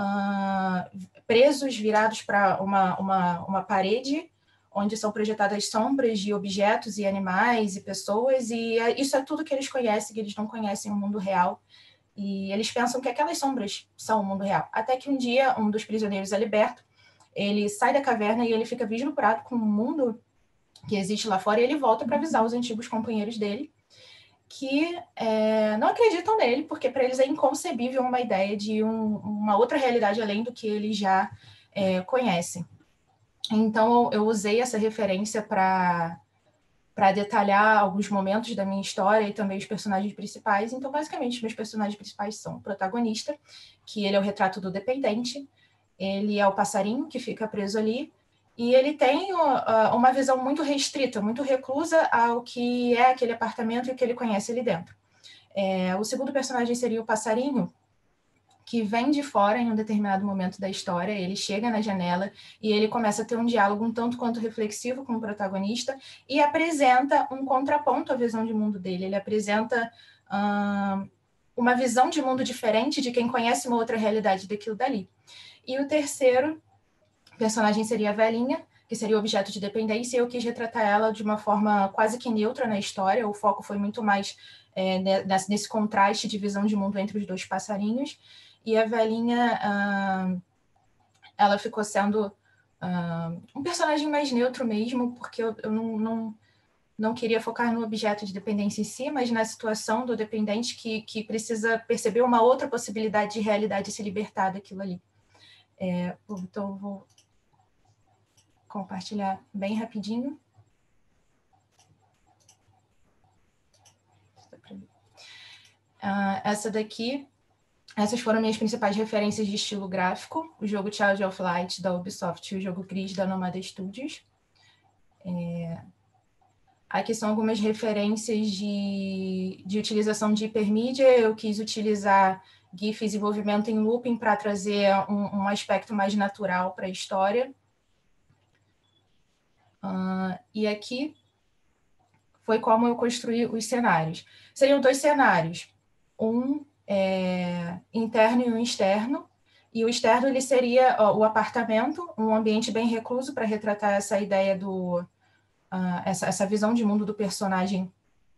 presos, virados para uma parede, onde são projetadas sombras de objetos e animais e pessoas, e isso é tudo que eles conhecem, que eles não conhecem o mundo real, e eles pensam que aquelas sombras são o mundo real. Até que um dia, um dos prisioneiros é liberto, ele sai da caverna e ele fica vislumbrado com o mundo que existe lá fora, e ele volta para avisar os antigos companheiros dele, que não acreditam nele, porque para eles é inconcebível uma ideia de uma outra realidade além do que eles já conhecem. Então, eu usei essa referência para detalhar alguns momentos da minha história e também os personagens principais. Então, basicamente, meus personagens principais são o protagonista, que ele é o retrato do dependente, ele é o passarinho que fica preso ali, e ele tem uma visão muito restrita, muito reclusa ao que é aquele apartamento e o que ele conhece ali dentro. O segundo personagem seria o passarinho, que vem de fora em um determinado momento da história, ele chega na janela e ele começa a ter um diálogo um tanto quanto reflexivo com o protagonista e apresenta um contraponto à visão de mundo dele. Ele apresenta uma visão de mundo diferente de quem conhece uma outra realidade daquilo dali. E o terceiro personagem seria a velhinha, que seria o objeto de dependência, e eu quis retratar ela de uma forma quase que neutra na história. O foco foi muito mais nesse contraste de visão de mundo entre os 2 passarinhos. E a velhinha, ela ficou sendo um personagem mais neutro mesmo, porque eu não queria focar no objeto de dependência em si, mas na situação do dependente que precisa perceber uma outra possibilidade de realidade e se libertar daquilo ali. Então, eu vou compartilhar bem rapidinho. Essas foram minhas principais referências de estilo gráfico: o jogo Child of Light, da Ubisoft, e o jogo Gris, da Nomada Studios. Aqui são algumas referências de utilização de hipermídia. Eu quis utilizar GIF e desenvolvimento em looping para trazer um aspecto mais natural para a história. E aqui foi como eu construí os cenários. Seriam 2 cenários, um interno e um externo, e o externo ele seria o apartamento, um ambiente bem recluso para retratar essa ideia essa visão de mundo do personagem,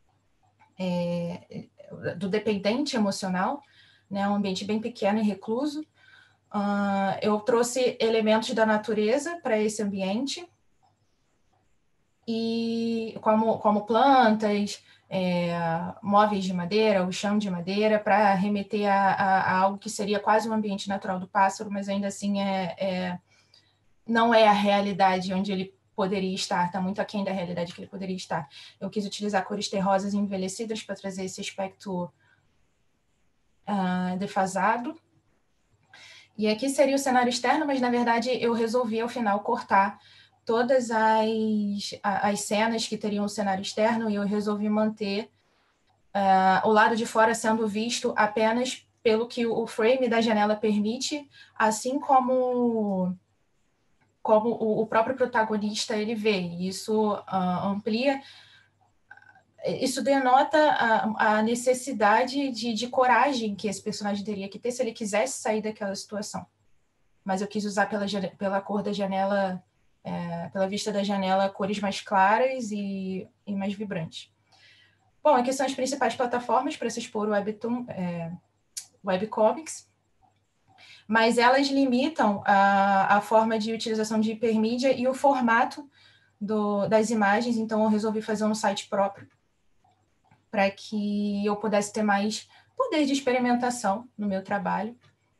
do dependente emocional, né? Um ambiente bem pequeno e recluso. Eu trouxe elementos da natureza para esse ambiente, e como plantas, móveis de madeira, o chão de madeira, para remeter a algo que seria quase um ambiente natural do pássaro, mas ainda assim não é a realidade onde ele poderia estar, está muito aquém da realidade que ele poderia estar. Eu quis utilizar cores terrosas envelhecidas para trazer esse aspecto defasado. E aqui seria o cenário externo, mas na verdade eu resolvi ao final cortar todas as cenas que teriam o cenário externo, e eu resolvi manter o lado de fora sendo visto apenas pelo que o frame da janela permite, assim como o próprio protagonista ele vê. Isso amplia isso denota a necessidade de coragem que esse personagem teria que ter se ele quisesse sair daquela situação. Mas eu quis usar pela cor da janela, pela vista da janela, cores mais claras e mais vibrantes. Bom, aqui são as principais plataformas para se expor o webcomics, mas elas limitam a forma de utilização de hipermídia e o formato das imagens, então eu resolvi fazer um site próprio para que eu pudesse ter mais poder de experimentação no meu trabalho.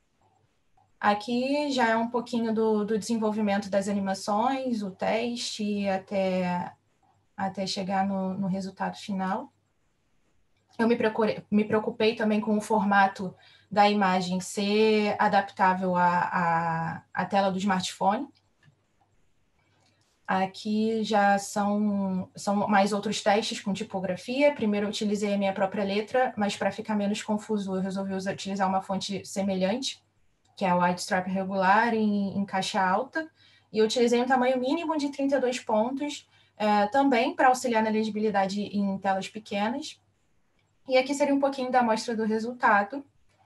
Aqui já é um pouquinho do desenvolvimento das animações, o teste, até chegar no resultado final. Eu me preocupei também com o formato da imagem ser adaptável à tela do smartphone. Aqui já são mais outros testes com tipografia. Primeiro eu utilizei a minha própria letra, mas para ficar menos confuso eu resolvi utilizar uma fonte semelhante, que é o White Stripe regular em caixa alta. E eu utilizei um tamanho mínimo de 32 pontos, também para auxiliar na legibilidade em telas pequenas. E aqui seria um pouquinho da amostra do resultado.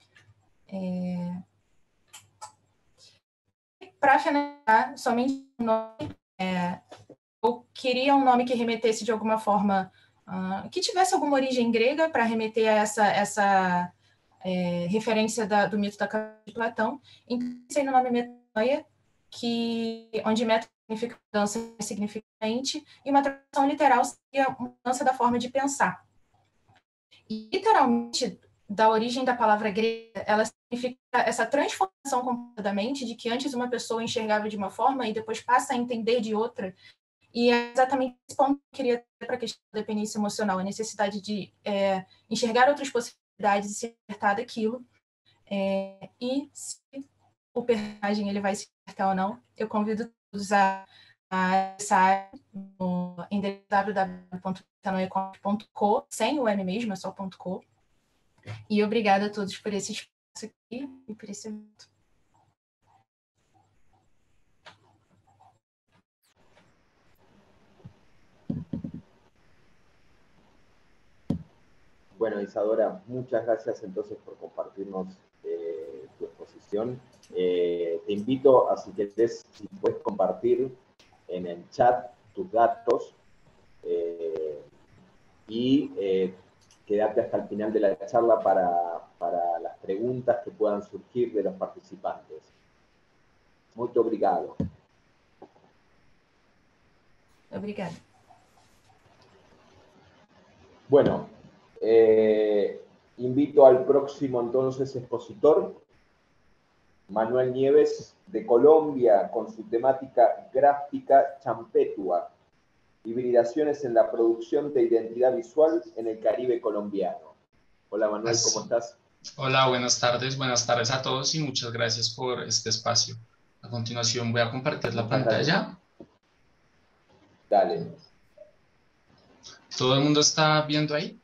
Para finalizar, somente um nome. Eu queria um nome que remetesse de alguma forma, que tivesse alguma origem grega para remeter a essa referência do mito da cabeça de Platão. Então, pensei no nome Metanoia, onde meta significa mudança significante, e uma tradução literal seria mudança da forma de pensar. E, literalmente, da origem da palavra grega, ela significa essa transformação completamente de que antes uma pessoa enxergava de uma forma e depois passa a entender de outra. E é exatamente esse ponto que eu queria ter para a questão da dependência emocional, a necessidade de enxergar outras possibilidades e se libertar daquilo. E se o personagem ele vai se libertar ou não, eu convido todos a acessar no endereço www.metanoia.co, sem o M mesmo, é só .co. E obrigada a todos por esse espaço aqui e por esse evento. Bueno, Isadora, muchas gracias entonces por compartirnos tu exposición. Te invito a, si querés, si puedes compartir en el chat tus datos y quedarte hasta el final de la charla para las preguntas que puedan surgir de los participantes. Muito obrigado. Obrigada. Bueno, invito al próximo entonces expositor, Manuel Nieves, de Colombia, con su temática gráfica champetua, hibridaciones en la producción de identidad visual en el Caribe colombiano. Hola Manuel, ¿cómo estás? Hola, buenas tardes a todos y muchas gracias por este espacio. A continuación voy a compartir la pantalla. Dale. ¿Todo el mundo está viendo ahí?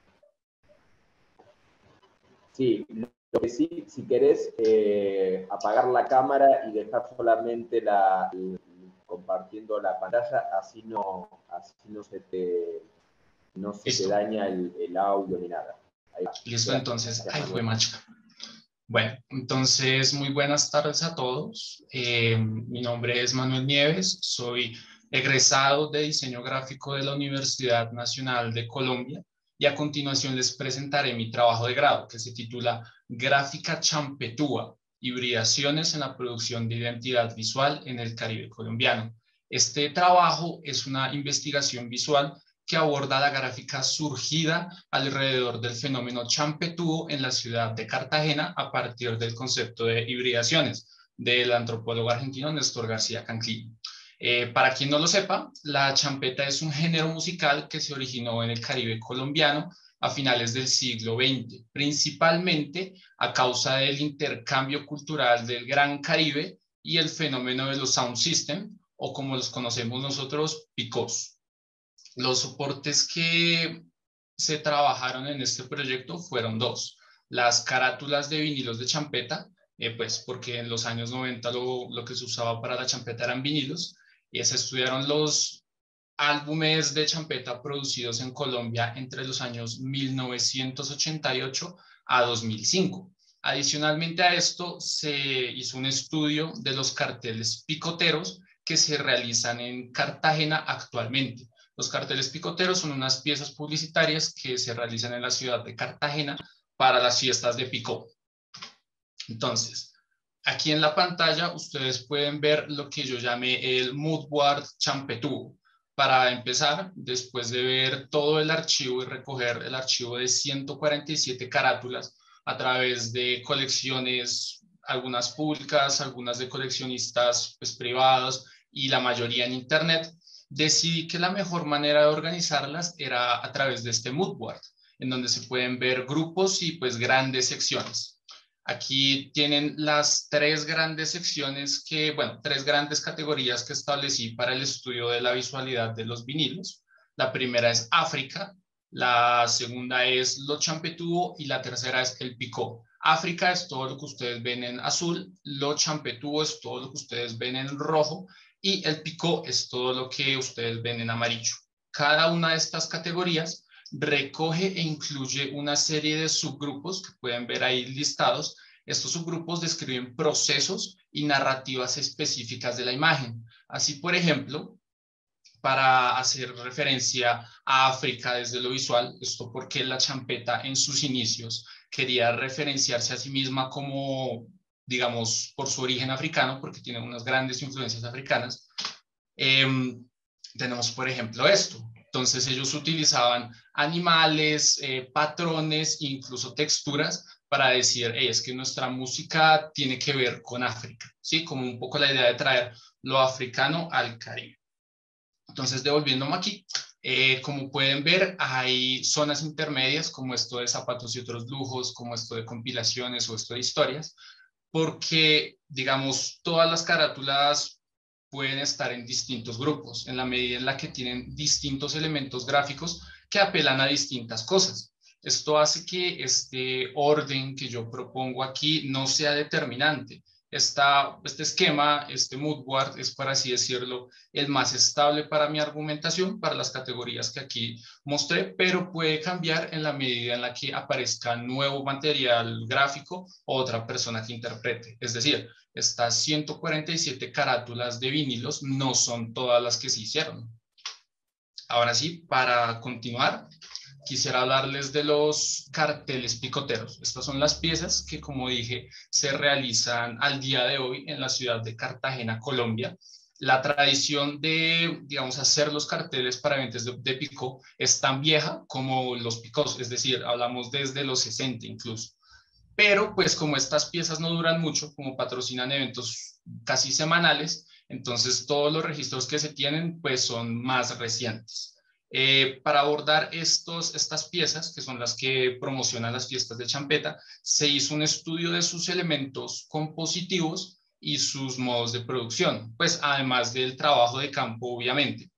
Sí, lo que sí, si querés apagar la cámara y dejar solamente compartiendo la pantalla, así no se te daña el audio ni nada. Listo, entonces, ahí fue macho. Bueno, entonces, muy buenas tardes a todos. Mi nombre es Manuel Nieves, soy egresado de diseño gráfico de la Universidad Nacional de Colombia y a continuación les presentaré mi trabajo de grado que se titula Gráfica Champetúa, hibridaciones en la producción de identidad visual en el Caribe colombiano. Este trabajo es una investigación visual que aborda la gráfica surgida alrededor del fenómeno champetúo en la ciudad de Cartagena a partir del concepto de hibridaciones del antropólogo argentino Néstor García Canclini. Para quien no lo sepa, la champeta es un género musical que se originó en el Caribe colombiano a finales del siglo XX, principalmente a causa del intercambio cultural del Gran Caribe y el fenómeno de los sound system, o como los conocemos nosotros, picos. Los soportes que se trabajaron en este proyecto fueron dos: las carátulas de vinilos de champeta, pues porque en los años 90 lo que se usaba para la champeta eran vinilos, y se estudiaron los álbumes de champeta producidos en Colombia entre los años 1988 a 2005. Adicionalmente a esto, se hizo un estudio de los carteles picoteros que se realizan en Cartagena actualmente. Los carteles picoteros son unas piezas publicitarias que se realizan en la ciudad de Cartagena para las fiestas de Picó. Entonces, aquí en la pantalla ustedes pueden ver lo que yo llamé el mood board champetudo. Para empezar, después de ver todo el archivo y recoger el archivo de 147 carátulas a través de colecciones, algunas públicas, algunas de coleccionistas pues, privados y la mayoría en internet, decidí que la mejor manera de organizarlas era a través de este mood board, en donde se pueden ver grupos y pues grandes secciones. Aquí tienen las tres grandes secciones que, bueno, tres grandes categorías que establecí para el estudio de la visualidad de los vinilos. La primera es África, la segunda es lo champetudo y la tercera es el picó. África es todo lo que ustedes ven en azul, lo champetudo es todo lo que ustedes ven en rojo y el picó es todo lo que ustedes ven en amarillo. Cada una de estas categorías recoge e incluye una serie de subgrupos que pueden ver ahí listados. Estos subgrupos describen procesos y narrativas específicas de la imagen. Así, por ejemplo, para hacer referencia a África desde lo visual, esto porque la champeta en sus inicios quería referenciarse a sí misma como, digamos, por su origen africano, porque tiene unas grandes influencias africanas. Tenemos, por ejemplo, esto. Entonces ellos utilizaban animales, patrones, incluso texturas para decir, hey, es que nuestra música tiene que ver con África, ¿sí? Como un poco la idea de traer lo africano al Caribe. Entonces, devolviéndome aquí, como pueden ver, hay zonas intermedias como esto de zapatos y otros lujos, como esto de compilaciones o esto de historias, porque, digamos, todas las carátulas pueden estar en distintos grupos, en la medida en la que tienen distintos elementos gráficos que apelan a distintas cosas. Esto hace que este orden que yo propongo aquí no sea determinante. Este esquema, este mood board, es, por así decirlo, el más estable para mi argumentación, para las categorías que aquí mostré, pero puede cambiar en la medida en la que aparezca nuevo material gráfico o otra persona que interprete. Es decir, estas 147 carátulas de vinilos no son todas las que se hicieron. Ahora sí, para continuar, quisiera hablarles de los carteles picoteros. Estas son las piezas que, como dije, se realizan al día de hoy en la ciudad de Cartagena, Colombia. La tradición de, digamos, hacer los carteles para eventos de picó es tan vieja como los picós, es decir, hablamos desde los 60 incluso. Pero pues como estas piezas no duran mucho, como patrocinan eventos casi semanales, entonces todos los registros que se tienen pues son más recientes. Para abordar estas piezas, que son las que promocionan las fiestas de champeta, se hizo un estudio de sus elementos compositivos y sus modos de producción, pues además del trabajo de campo, obviamente.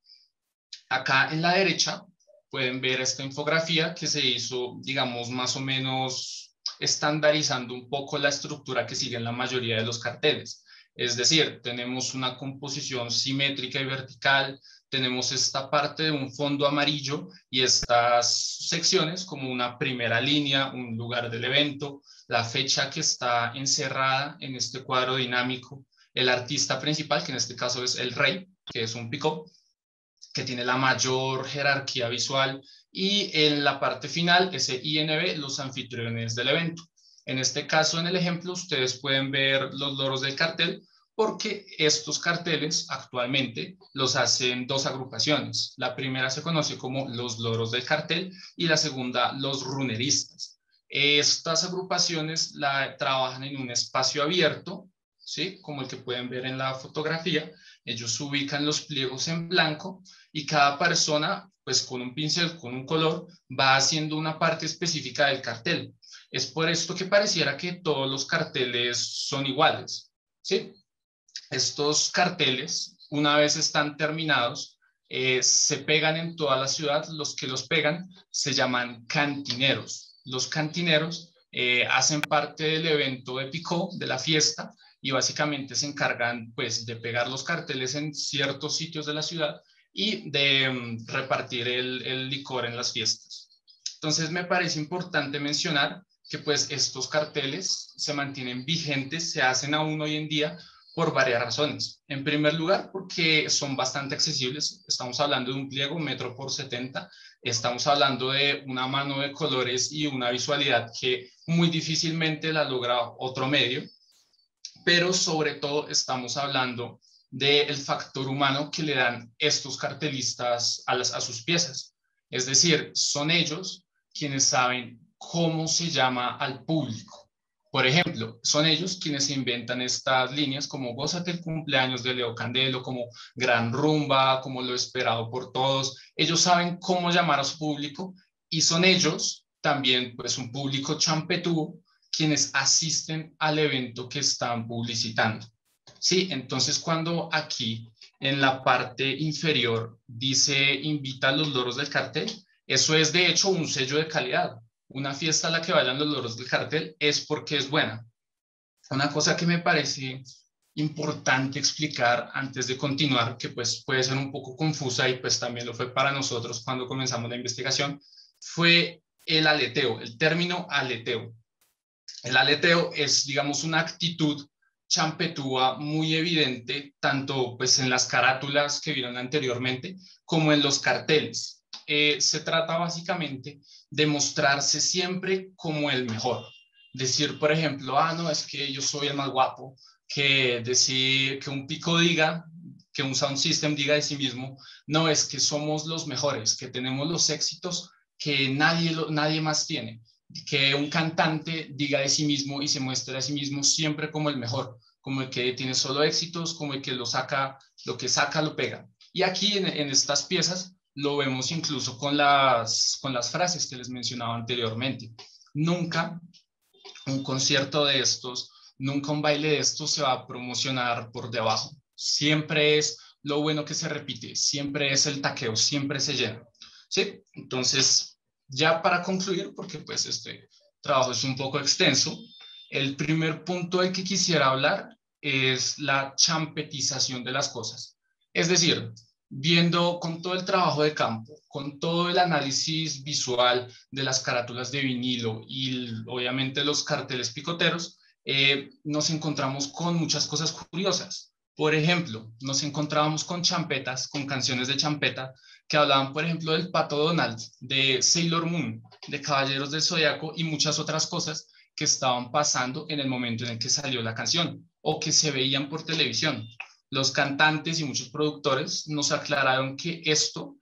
Acá en la derecha pueden ver esta infografía que se hizo, digamos, más o menos estandarizando un poco la estructura que siguen la mayoría de los carteles. Es decir, tenemos una composición simétrica y vertical, tenemos esta parte de un fondo amarillo y estas secciones como una primera línea, un lugar del evento, la fecha que está encerrada en este cuadro dinámico, el artista principal, que en este caso es el rey, que es un picó, que tiene la mayor jerarquía visual, y en la parte final, ese INB, los anfitriones del evento. En este caso, en el ejemplo, ustedes pueden ver los loros del cartel, porque estos carteles actualmente los hacen dos agrupaciones. La primera se conoce como los loros del cartel y la segunda, los runeristas. Estas agrupaciones trabajan en un espacio abierto, ¿sí? Como el que pueden ver en la fotografía. Ellos ubican los pliegos en blanco y cada persona, pues con un pincel, con un color, va haciendo una parte específica del cartel. Es por esto que pareciera que todos los carteles son iguales, ¿sí? Estos carteles, una vez están terminados, se pegan en toda la ciudad. Los que los pegan se llaman cantineros. Los cantineros hacen parte del evento de picó, de la fiesta, y básicamente se encargan pues, de pegar los carteles en ciertos sitios de la ciudad y de repartir el licor en las fiestas. Entonces me parece importante mencionar que pues estos carteles se mantienen vigentes, se hacen aún hoy en día por varias razones. En primer lugar, porque son bastante accesibles. Estamos hablando de un pliego 1 x 70 m. Estamos hablando de una mano de colores y una visualidad que muy difícilmente la logra otro medio. Pero sobre todo estamos hablando del factor humano que le dan estos cartelistas a sus piezas. Es decir, son ellos quienes saben cómo se llama al público. Por ejemplo, son ellos quienes inventan estas líneas como Gózate el cumpleaños de Leo Candelo, como Gran Rumba, como Lo esperado por todos. Ellos saben cómo llamar a su público y son ellos también, pues, un público champetúo quienes asisten al evento que están publicitando. Sí, entonces cuando aquí en la parte inferior dice invita a los loros del cartel, eso es de hecho un sello de calidad. Una fiesta a la que vayan los loros del cartel es porque es buena. Una cosa que me parece importante explicar antes de continuar, que pues puede ser un poco confusa y pues también lo fue para nosotros cuando comenzamos la investigación, fue el aleteo, el término aleteo. El aleteo es, digamos, una actitud champetúa muy evidente, tanto pues en las carátulas que vieron anteriormente, como en los carteles. Se trata básicamente de mostrarse siempre como el mejor. Decir, por ejemplo, no, es que yo soy el más guapo, que decir que un pico diga, que un sound system diga de sí mismo, no, es que somos los mejores, que tenemos los éxitos que nadie más tiene. Que un cantante diga de sí mismo y se muestre a sí mismo siempre como el mejor, como el que tiene solo éxitos, como el que lo que saca lo pega. Y aquí en estas piezas lo vemos incluso con las frases que les mencionaba anteriormente. Nunca un concierto de estos, nunca un baile de estos se va a promocionar por debajo. Siempre es lo bueno que se repite, siempre es el taqueo, siempre se llena. ¿Sí? Entonces, ya para concluir, porque pues este trabajo es un poco extenso, el primer punto del que quisiera hablar es la champetización de las cosas. Es decir, viendo con todo el trabajo de campo, con todo el análisis visual de las carátulas de vinilo y obviamente los carteles picoteros, nos encontramos con muchas cosas curiosas. Por ejemplo, nos encontrábamos con champetas, con canciones de champeta, que hablaban, por ejemplo, del Pato Donald, de Sailor Moon, de Caballeros del Zodiaco y muchas otras cosas que estaban pasando en el momento en el que salió la canción o que se veían por televisión. Los cantantes y muchos productores nos aclararon que esto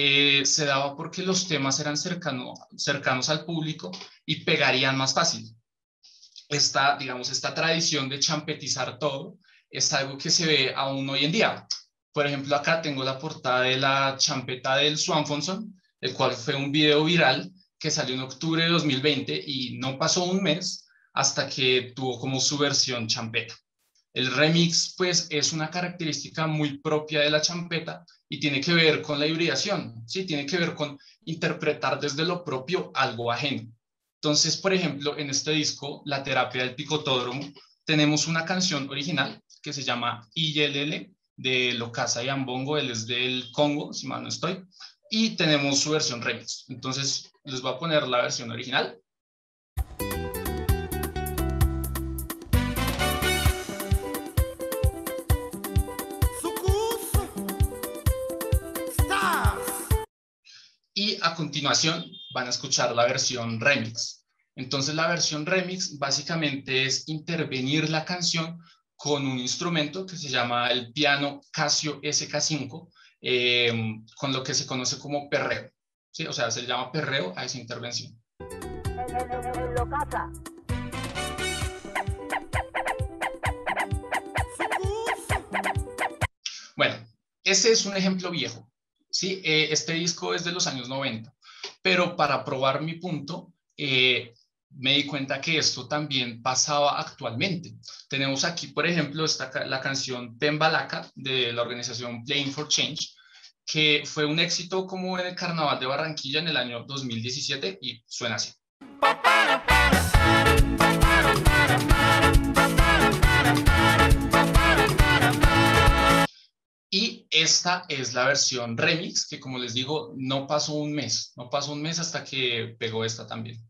se daba porque los temas eran cercanos al público y pegarían más fácil. Esta tradición de champetizar todo es algo que se ve aún hoy en día. Por ejemplo, acá tengo la portada de la champeta del Swanfonson, el cual fue un video viral que salió en octubre de 2020 y no pasó un mes hasta que tuvo como su versión champeta. El remix, pues, es una característica muy propia de la champeta y tiene que ver con la hibridación, ¿sí? Tiene que ver con interpretar desde lo propio algo ajeno. Entonces, por ejemplo, en este disco, La terapia del picotódromo, tenemos una canción original que se llama ILL, de Lokasa y Ambongo, él es del Congo, si mal no estoy, y tenemos su versión remix. Entonces, les voy a poner la versión original. Y a continuación van a escuchar la versión remix. Entonces, la versión remix básicamente es intervenir la canción con un instrumento que se llama el piano Casio SK5, con lo que se conoce como perreo. ¿Sí? O sea, se le llama perreo a esa intervención. Bueno, ese es un ejemplo viejo. ¿Sí? Este disco es de los años 90, pero para probar mi punto, me di cuenta que esto también pasaba actualmente. Tenemos aquí, por ejemplo, la canción Pembalaka de la organización Playing for Change, que fue un éxito como en el Carnaval de Barranquilla en el año 2017 y suena así. Y esta es la versión remix, que como les digo, no pasó un mes hasta que pegó esta también.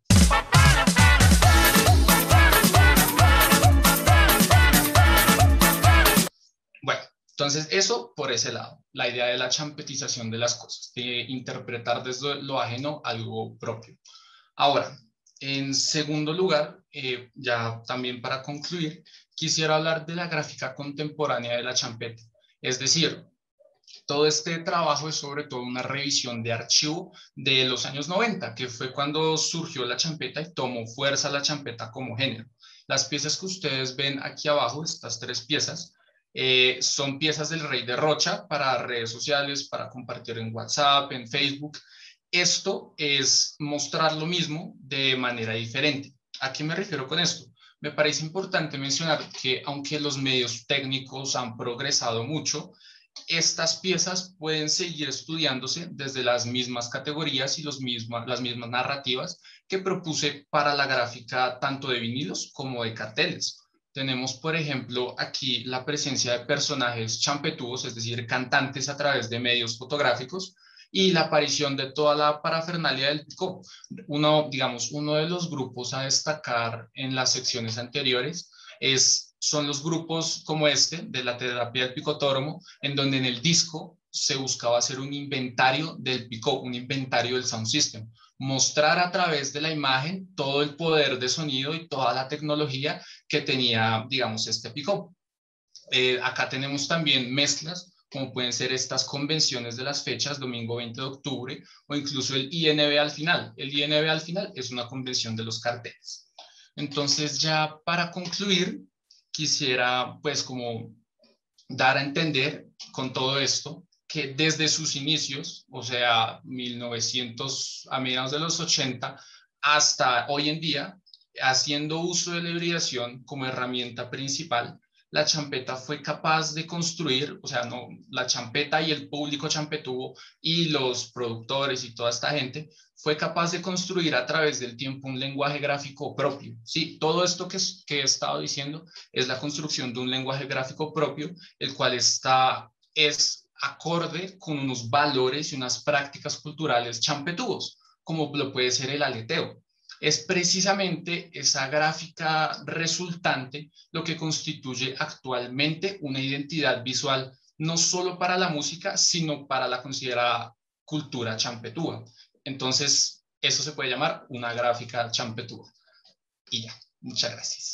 Bueno, entonces eso por ese lado, la idea de la champetización de las cosas, de interpretar desde lo ajeno algo propio. Ahora, en segundo lugar, ya también para concluir, quisiera hablar de la gráfica contemporánea de la champeta. Es decir, todo este trabajo es sobre todo una revisión de archivo de los años 90, que fue cuando surgió la champeta y tomó fuerza la champeta como género. Las piezas que ustedes ven aquí abajo, estas 3 piezas, son piezas del Rey de Rocha para redes sociales, para compartir en WhatsApp, en Facebook. Esto es mostrar lo mismo de manera diferente. ¿A qué me refiero con esto? Me parece importante mencionar que aunque los medios técnicos han progresado mucho, estas piezas pueden seguir estudiándose desde las mismas categorías y las mismas narrativas que propuse para la gráfica tanto de vinilos como de carteles. Tenemos, por ejemplo, aquí la presencia de personajes champetúos, es decir, cantantes a través de medios fotográficos, y la aparición de toda la parafernalia del picó. Uno de los grupos a destacar en las secciones anteriores son los grupos como este, de la terapia del picotóramo, en donde en el disco se buscaba hacer un inventario del picó, un inventario del sound system, mostrar a través de la imagen todo el poder de sonido y toda la tecnología que tenía, digamos, este picó. Acá tenemos también mezclas, como pueden ser estas convenciones de las fechas, domingo 20 de octubre, o incluso el INB al final. El INB al final es una convención de los carteles. Entonces, ya para concluir, quisiera pues como dar a entender con todo esto que desde sus inicios, o sea, 1900 a mediados de los 80 hasta hoy en día, haciendo uso de la hibridación como herramienta principal, la champeta fue capaz de construir, o sea, no, la champeta y el público champetúo y los productores y toda esta gente fue capaz de construir a través del tiempo un lenguaje gráfico propio. Sí, todo esto que he estado diciendo es la construcción de un lenguaje gráfico propio, el cual es acorde con unos valores y unas prácticas culturales champetúos, como lo puede ser el aleteo. Es precisamente esa gráfica resultante lo que constituye actualmente una identidad visual no solo para la música, sino para la considerada cultura champetúa. Entonces, eso se puede llamar una gráfica champetúa. Y ya, muchas gracias.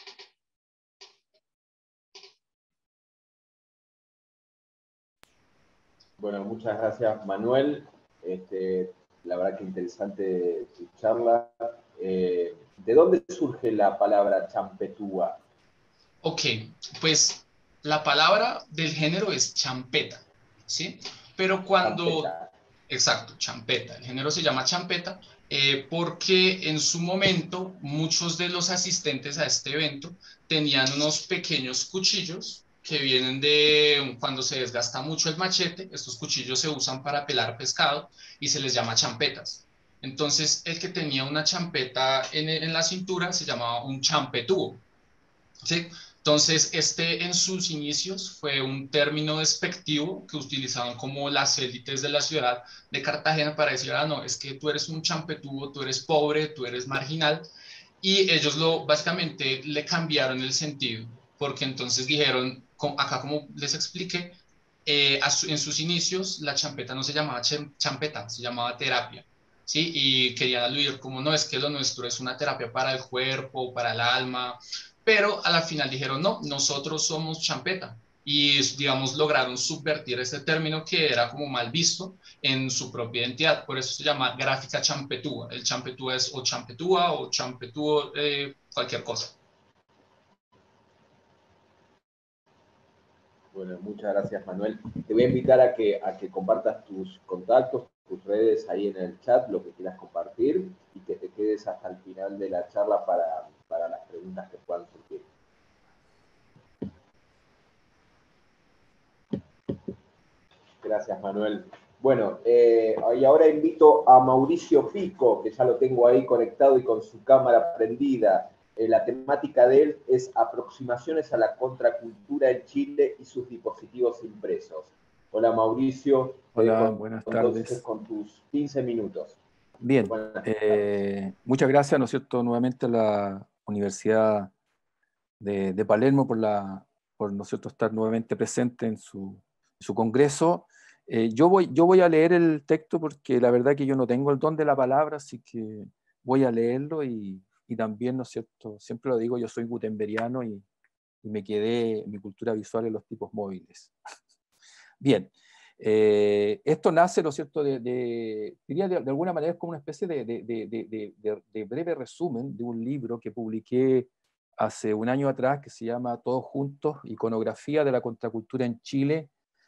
Bueno, muchas gracias, Manuel. La verdad que interesante tu charla. ¿De dónde surge la palabra champetúa? Ok, pues la palabra del género es champeta, ¿sí? Pero cuando... Champeta. Exacto, champeta. El género se llama champeta porque en su momento muchos de los asistentes a este evento tenían unos pequeños cuchillos que vienen de cuando se desgasta mucho el machete. Estos cuchillos se usan para pelar pescado y se les llama champetas. Entonces, el que tenía una champeta en la cintura se llamaba un champetúo, ¿sí? Entonces, en sus inicios fue un término despectivo que utilizaban como las élites de la ciudad de Cartagena para decir, ah, no, es que tú eres un champetúo, tú eres pobre, tú eres marginal, y ellos básicamente le cambiaron el sentido, porque entonces dijeron, acá como les expliqué, en sus inicios la champeta no se llamaba champeta, se llamaba terapia, ¿sí? Y querían aludir como, no, es que lo nuestro es una terapia para el cuerpo, para el alma, pero a la final dijeron, no, nosotros somos champeta. Y, digamos, lograron subvertir ese término que era como mal visto en su propia identidad. Por eso se llama gráfica champetúa. El champetúa es o champetúo, cualquier cosa. Bueno, muchas gracias, Manuel. Te voy a invitar a que compartas tus contactos, tus redes ahí en el chat, lo que quieras compartir, y que te quedes hasta el final de la charla para las preguntas que puedan surgir. Gracias, Manuel. Bueno, y ahora invito a Mauricio Pico, que ya lo tengo ahí conectado y con su cámara prendida. La temática de él es aproximaciones a la contracultura en Chile y sus dispositivos impresos. Hola Mauricio, te Hola, dejo buenas entonces tardes. con tus 15 minutos. Bien, muchas gracias, ¿no es cierto?, nuevamente a la Universidad de Palermo por, ¿no es cierto?, estar nuevamente presente en su congreso. Yo voy a leer el texto porque la verdad que yo no tengo el don de la palabra, así que voy a leerlo y también, ¿no es cierto?, siempre lo digo, yo soy gutenberiano y me quedé en mi cultura visual en los tipos móviles. Bien, esto nace, ¿no es cierto?, diría de alguna manera es como una especie de breve resumen de un libro que publiqué hace un año atrás que se llama Todos Juntos, Iconografía de la Contracultura en Chile,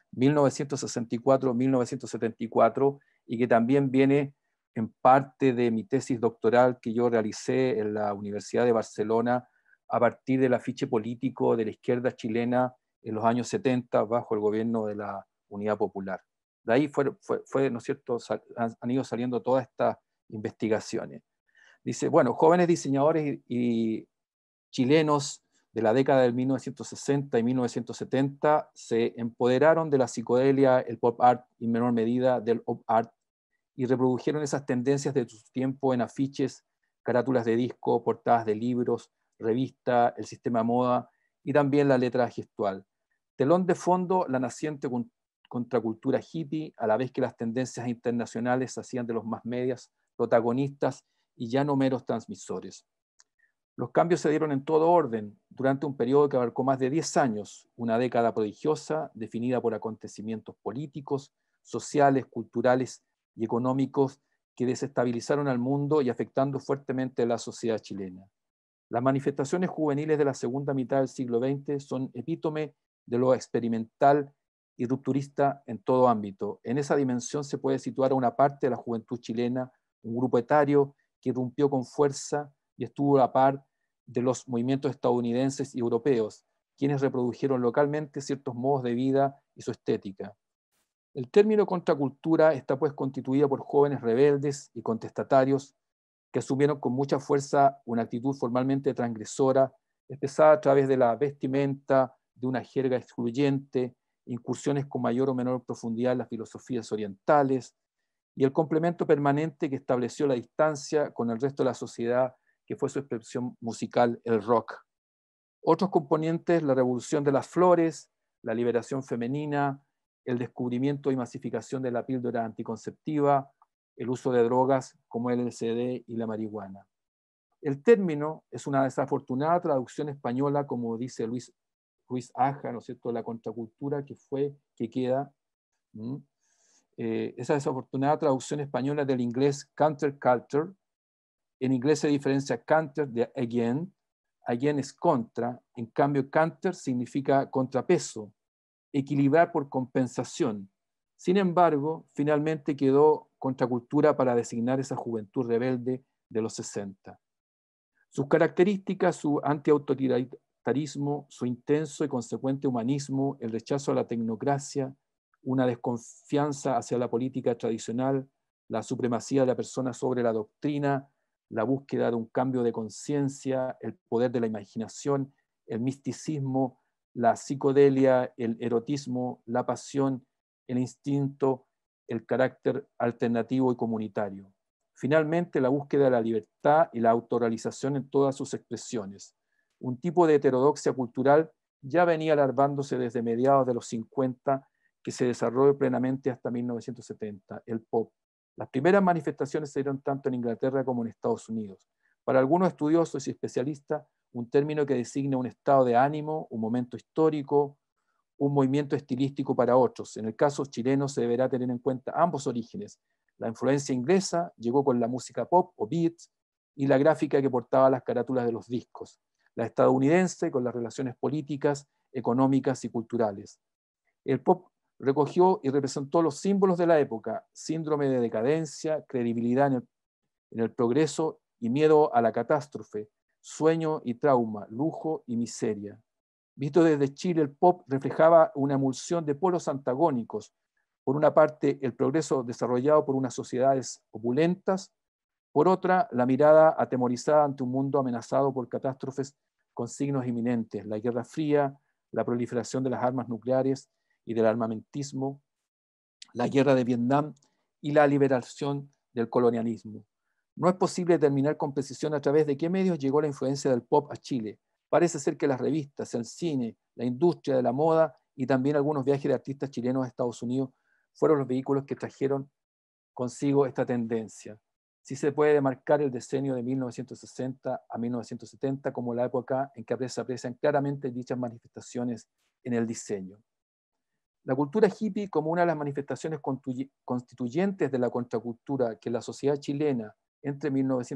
1964-1974, y que también viene en parte de mi tesis doctoral que yo realicé en la Universidad de Barcelona a partir del afiche político de la izquierda chilena en los años 70 bajo el gobierno de la Unidad Popular. De ahí fue ¿no es cierto?, han ido saliendo todas estas investigaciones. Dice, bueno, jóvenes diseñadores y chilenos de la década del 1960 y 1970 se empoderaron de la psicodelia, el pop art y en menor medida del op art y reprodujeron esas tendencias de su tiempo en afiches, carátulas de disco, portadas de libros, revistas, el sistema de moda y también la letra gestual. Telón de fondo, la naciente contracultura hippie, a la vez que las tendencias internacionales hacían de los más medias protagonistas y ya no meros transmisores. Los cambios se dieron en todo orden durante un periodo que abarcó más de 10 años, una década prodigiosa definida por acontecimientos políticos, sociales, culturales y económicos que desestabilizaron al mundo y afectando fuertemente a la sociedad chilena. Las manifestaciones juveniles de la segunda mitad del siglo XX son epítome de lo experimental y rupturista en todo ámbito. En esa dimensión se puede situar a una parte de la juventud chilena, un grupo etario que irrumpió con fuerza y estuvo a la par de los movimientos estadounidenses y europeos, quienes reprodujeron localmente ciertos modos de vida y su estética. El término contracultura está pues constituido por jóvenes rebeldes y contestatarios que asumieron con mucha fuerza una actitud formalmente transgresora, expresada a través de la vestimenta, de una jerga excluyente, incursiones con mayor o menor profundidad en las filosofías orientales, y el complemento permanente que estableció la distancia con el resto de la sociedad, que fue su expresión musical, el rock. Otros componentes, la revolución de las flores, la liberación femenina, el descubrimiento y masificación de la píldora anticonceptiva, el uso de drogas como el LSD y la marihuana. El término es una desafortunada traducción española, como dice Luis Aja, ¿no es cierto?, la contracultura que queda. Esa desafortunada traducción española del inglés counterculture. En inglés se diferencia counter de again. Again es contra, en cambio counter significa contrapeso, equilibrar por compensación. Sin embargo, finalmente quedó contracultura para designar esa juventud rebelde de los 60. Sus características, su antiautoritarismo, su intenso y consecuente humanismo, el rechazo a la tecnocracia, una desconfianza hacia la política tradicional, la supremacía de la persona sobre la doctrina, la búsqueda de un cambio de conciencia, el poder de la imaginación, el misticismo, la psicodelia, el erotismo, la pasión, el instinto, el carácter alternativo y comunitario. Finalmente, la búsqueda de la libertad y la autorrealización en todas sus expresiones. Un tipo de heterodoxia cultural ya venía alarmándose desde mediados de los 50, que se desarrolló plenamente hasta 1970, el pop. Las primeras manifestaciones se dieron tanto en Inglaterra como en Estados Unidos. Para algunos estudiosos y especialistas, un término que designa un estado de ánimo, un momento histórico, un movimiento estilístico para otros. En el caso chileno se deberá tener en cuenta ambos orígenes. La influencia inglesa llegó con la música pop o beats y la gráfica que portaba las carátulas de los discos. La estadounidense con las relaciones políticas, económicas y culturales. El pop recogió y representó los símbolos de la época: síndrome de decadencia, credibilidad en el progreso y miedo a la catástrofe, sueño y trauma, lujo y miseria. Visto desde Chile, el pop reflejaba una emulsión de polos antagónicos. Por una parte, el progreso desarrollado por unas sociedades opulentas, por otra, la mirada atemorizada ante un mundo amenazado por catástrofes con signos inminentes, la Guerra Fría, la proliferación de las armas nucleares y del armamentismo, la guerra de Vietnam y la liberación del colonialismo. No es posible determinar con precisión a través de qué medios llegó la influencia del pop a Chile. Parece ser que las revistas, el cine, la industria de la moda y también algunos viajes de artistas chilenos a Estados Unidos fueron los vehículos que trajeron consigo esta tendencia. Sí se puede demarcar el decenio de 1960 a 1970 como la época en que se aprecian claramente dichas manifestaciones en el diseño. La cultura hippie, como una de las manifestaciones constituyentes de la contracultura que la sociedad chilena entre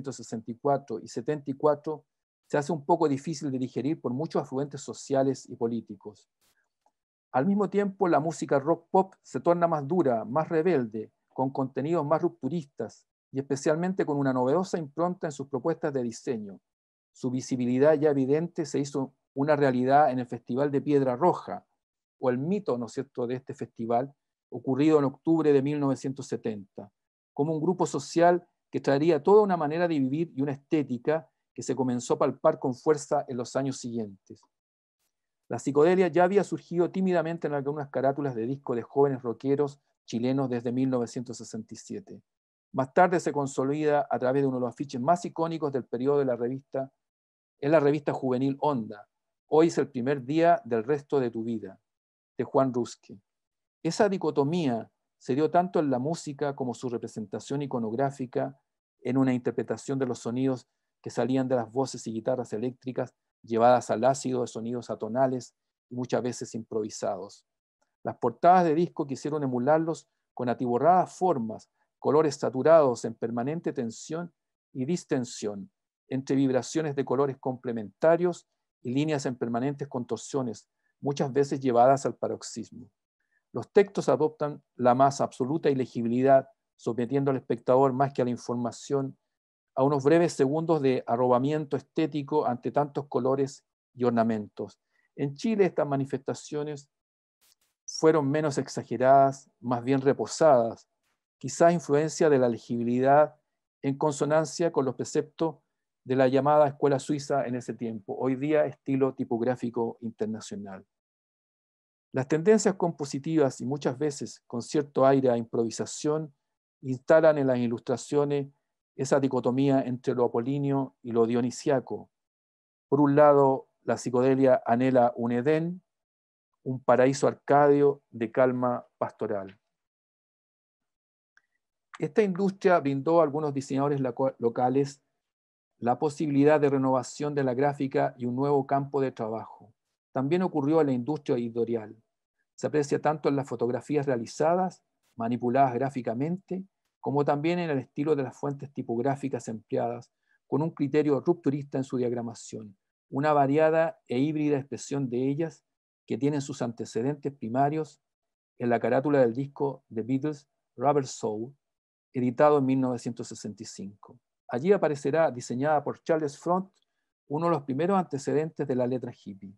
1964 y 74 se hace un poco difícil de digerir por muchos afluentes sociales y políticos. Al mismo tiempo, la música rock pop se torna más dura, más rebelde, con contenidos más rupturistas y especialmente con una novedosa impronta en sus propuestas de diseño. Su visibilidad ya evidente se hizo una realidad en el Festival de Piedra Roja, o el mito, ¿no es cierto?, de este festival, ocurrido en octubre de 1970, como un grupo social que traería toda una manera de vivir y una estética que se comenzó a palpar con fuerza en los años siguientes. La psicodelia ya había surgido tímidamente en algunas carátulas de disco de jóvenes rockeros chilenos desde 1967. Más tarde se consolida a través de uno de los afiches más icónicos del periodo de la revista, en la revista juvenil Onda, Hoy es el primer día del resto de tu vida, de Juan Ruske. Esa dicotomía se dio tanto en la música como su representación iconográfica, en una interpretación de los sonidos que salían de las voces y guitarras eléctricas llevadas al ácido de sonidos atonales y muchas veces improvisados. Las portadas de disco quisieron emularlos con atiborradas formas, colores saturados en permanente tensión y distensión, entre vibraciones de colores complementarios y líneas en permanentes contorsiones, muchas veces llevadas al paroxismo. Los textos adoptan la más absoluta ilegibilidad, sometiendo al espectador más que a la información a unos breves segundos de arrobamiento estético ante tantos colores y ornamentos. En Chile estas manifestaciones fueron menos exageradas, más bien reposadas, quizá influencia de la legibilidad en consonancia con los preceptos de la llamada escuela suiza en ese tiempo, hoy día estilo tipográfico internacional. Las tendencias compositivas y muchas veces con cierto aire a improvisación instalan en las ilustraciones esa dicotomía entre lo apolíneo y lo dionisiaco. Por un lado, la psicodelia anhela un Edén, un paraíso arcadio de calma pastoral. Esta industria brindó a algunos diseñadores locales la posibilidad de renovación de la gráfica y un nuevo campo de trabajo. También ocurrió en la industria editorial. Se aprecia tanto en las fotografías realizadas, manipuladas gráficamente, como también en el estilo de las fuentes tipográficas empleadas, con un criterio rupturista en su diagramación, una variada e híbrida expresión de ellas que tienen sus antecedentes primarios en la carátula del disco The Beatles, Rubber Soul, editado en 1965. Allí aparecerá, diseñada por Charles Front, uno de los primeros antecedentes de la letra hippie.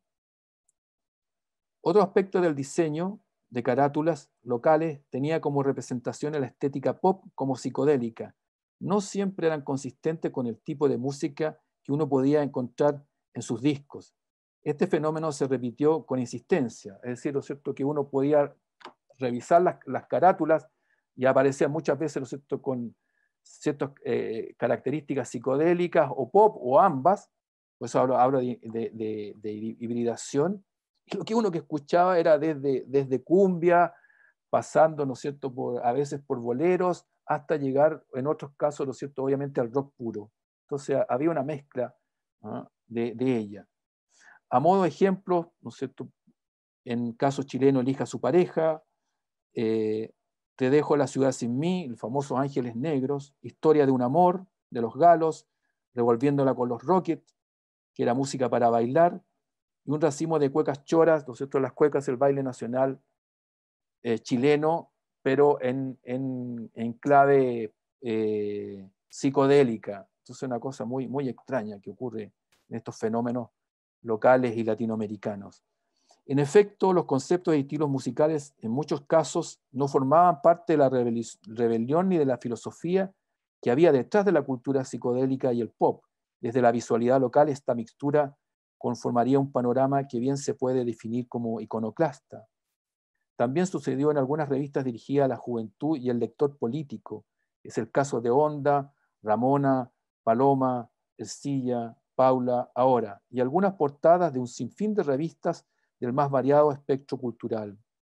Otro aspecto del diseño de carátulas locales tenía como representación la estética pop como psicodélica. No siempre eran consistentes con el tipo de música que uno podía encontrar en sus discos. Este fenómeno se repitió con insistencia, es decir, ¿no es cierto?, que uno podía revisar las carátulas y aparecía muchas veces, ¿no es cierto?, con ciertas características psicodélicas o pop o ambas, pues hablo de hibridación. Y lo que uno que escuchaba era desde cumbia, pasando, ¿no es cierto?, a veces por boleros, hasta llegar, en otros casos, ¿no es cierto?, obviamente al rock puro. Entonces había una mezcla, ¿no?, de ella. A modo de ejemplo, ¿no es cierto?, en caso chileno, Elija a su pareja, Te dejo la ciudad sin mí, el famoso Ángeles Negros, Historia de un amor, de los Galos, Revolviéndola con los Rockets, que era música para bailar, y un racimo de cuecas choras, ¿no es cierto?, las cuecas, el baile nacional chileno, pero en clave psicodélica. Entonces es una cosa muy, muy extraña que ocurre en estos fenómenos locales y latinoamericanos. En efecto, los conceptos y estilos musicales en muchos casos no formaban parte de la rebelión ni de la filosofía que había detrás de la cultura psicodélica y el pop. Desde la visualidad local, esta mixtura conformaría un panorama que bien se puede definir como iconoclasta. También sucedió en algunas revistas dirigidas a la juventud y el lector político. Es el caso de Onda, Ramona, Paloma, Ercilla, Paula, Ahora, y algunas portadas de un sinfín de revistas del más variado espectro cultural.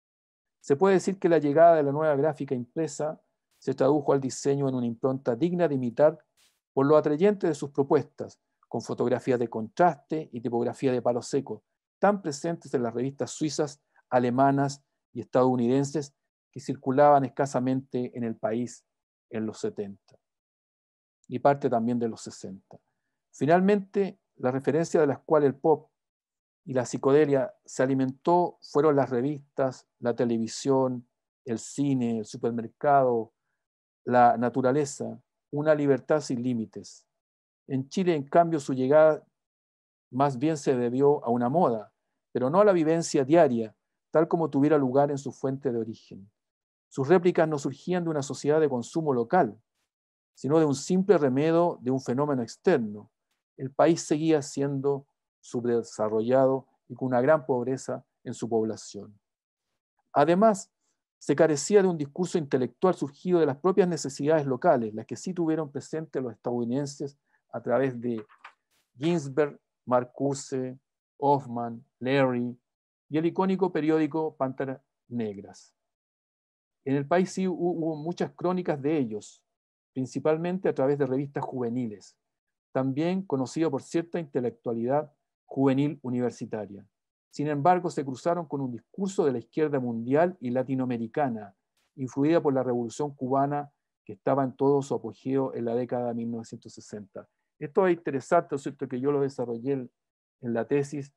Se puede decir que la llegada de la nueva gráfica impresa se tradujo al diseño en una impronta digna de imitar por lo atrayente de sus propuestas, con fotografías de contraste y tipografía de palo seco, tan presentes en las revistas suizas, alemanas y estadounidenses que circulaban escasamente en el país en los 70 y parte también de los 60. Finalmente, la referencia de las cuales el pop y la psicodelia se alimentó fueron las revistas, la televisión, el cine, el supermercado, la naturaleza, una libertad sin límites. En Chile, en cambio, su llegada más bien se debió a una moda, pero no a la vivencia diaria, tal como tuviera lugar en su fuente de origen. Sus réplicas no surgían de una sociedad de consumo local, sino de un simple remedio de un fenómeno externo. El país seguía siendo subdesarrollado y con una gran pobreza en su población. Además, se carecía de un discurso intelectual surgido de las propias necesidades locales, las que sí tuvieron presente los estadounidenses a través de Ginsberg, Marcuse, Hoffman, Larry y el icónico periódico Panteras Negras. En el país sí hubo muchas crónicas de ellos, principalmente a través de revistas juveniles, también conocido por cierta intelectualidad juvenil universitaria. Sin embargo, se cruzaron con un discurso de la izquierda mundial y latinoamericana, influida por la Revolución Cubana, que estaba en todo su apogeo en la década de 1960. Esto es interesante, ¿cierto?, que yo lo desarrollé en la tesis,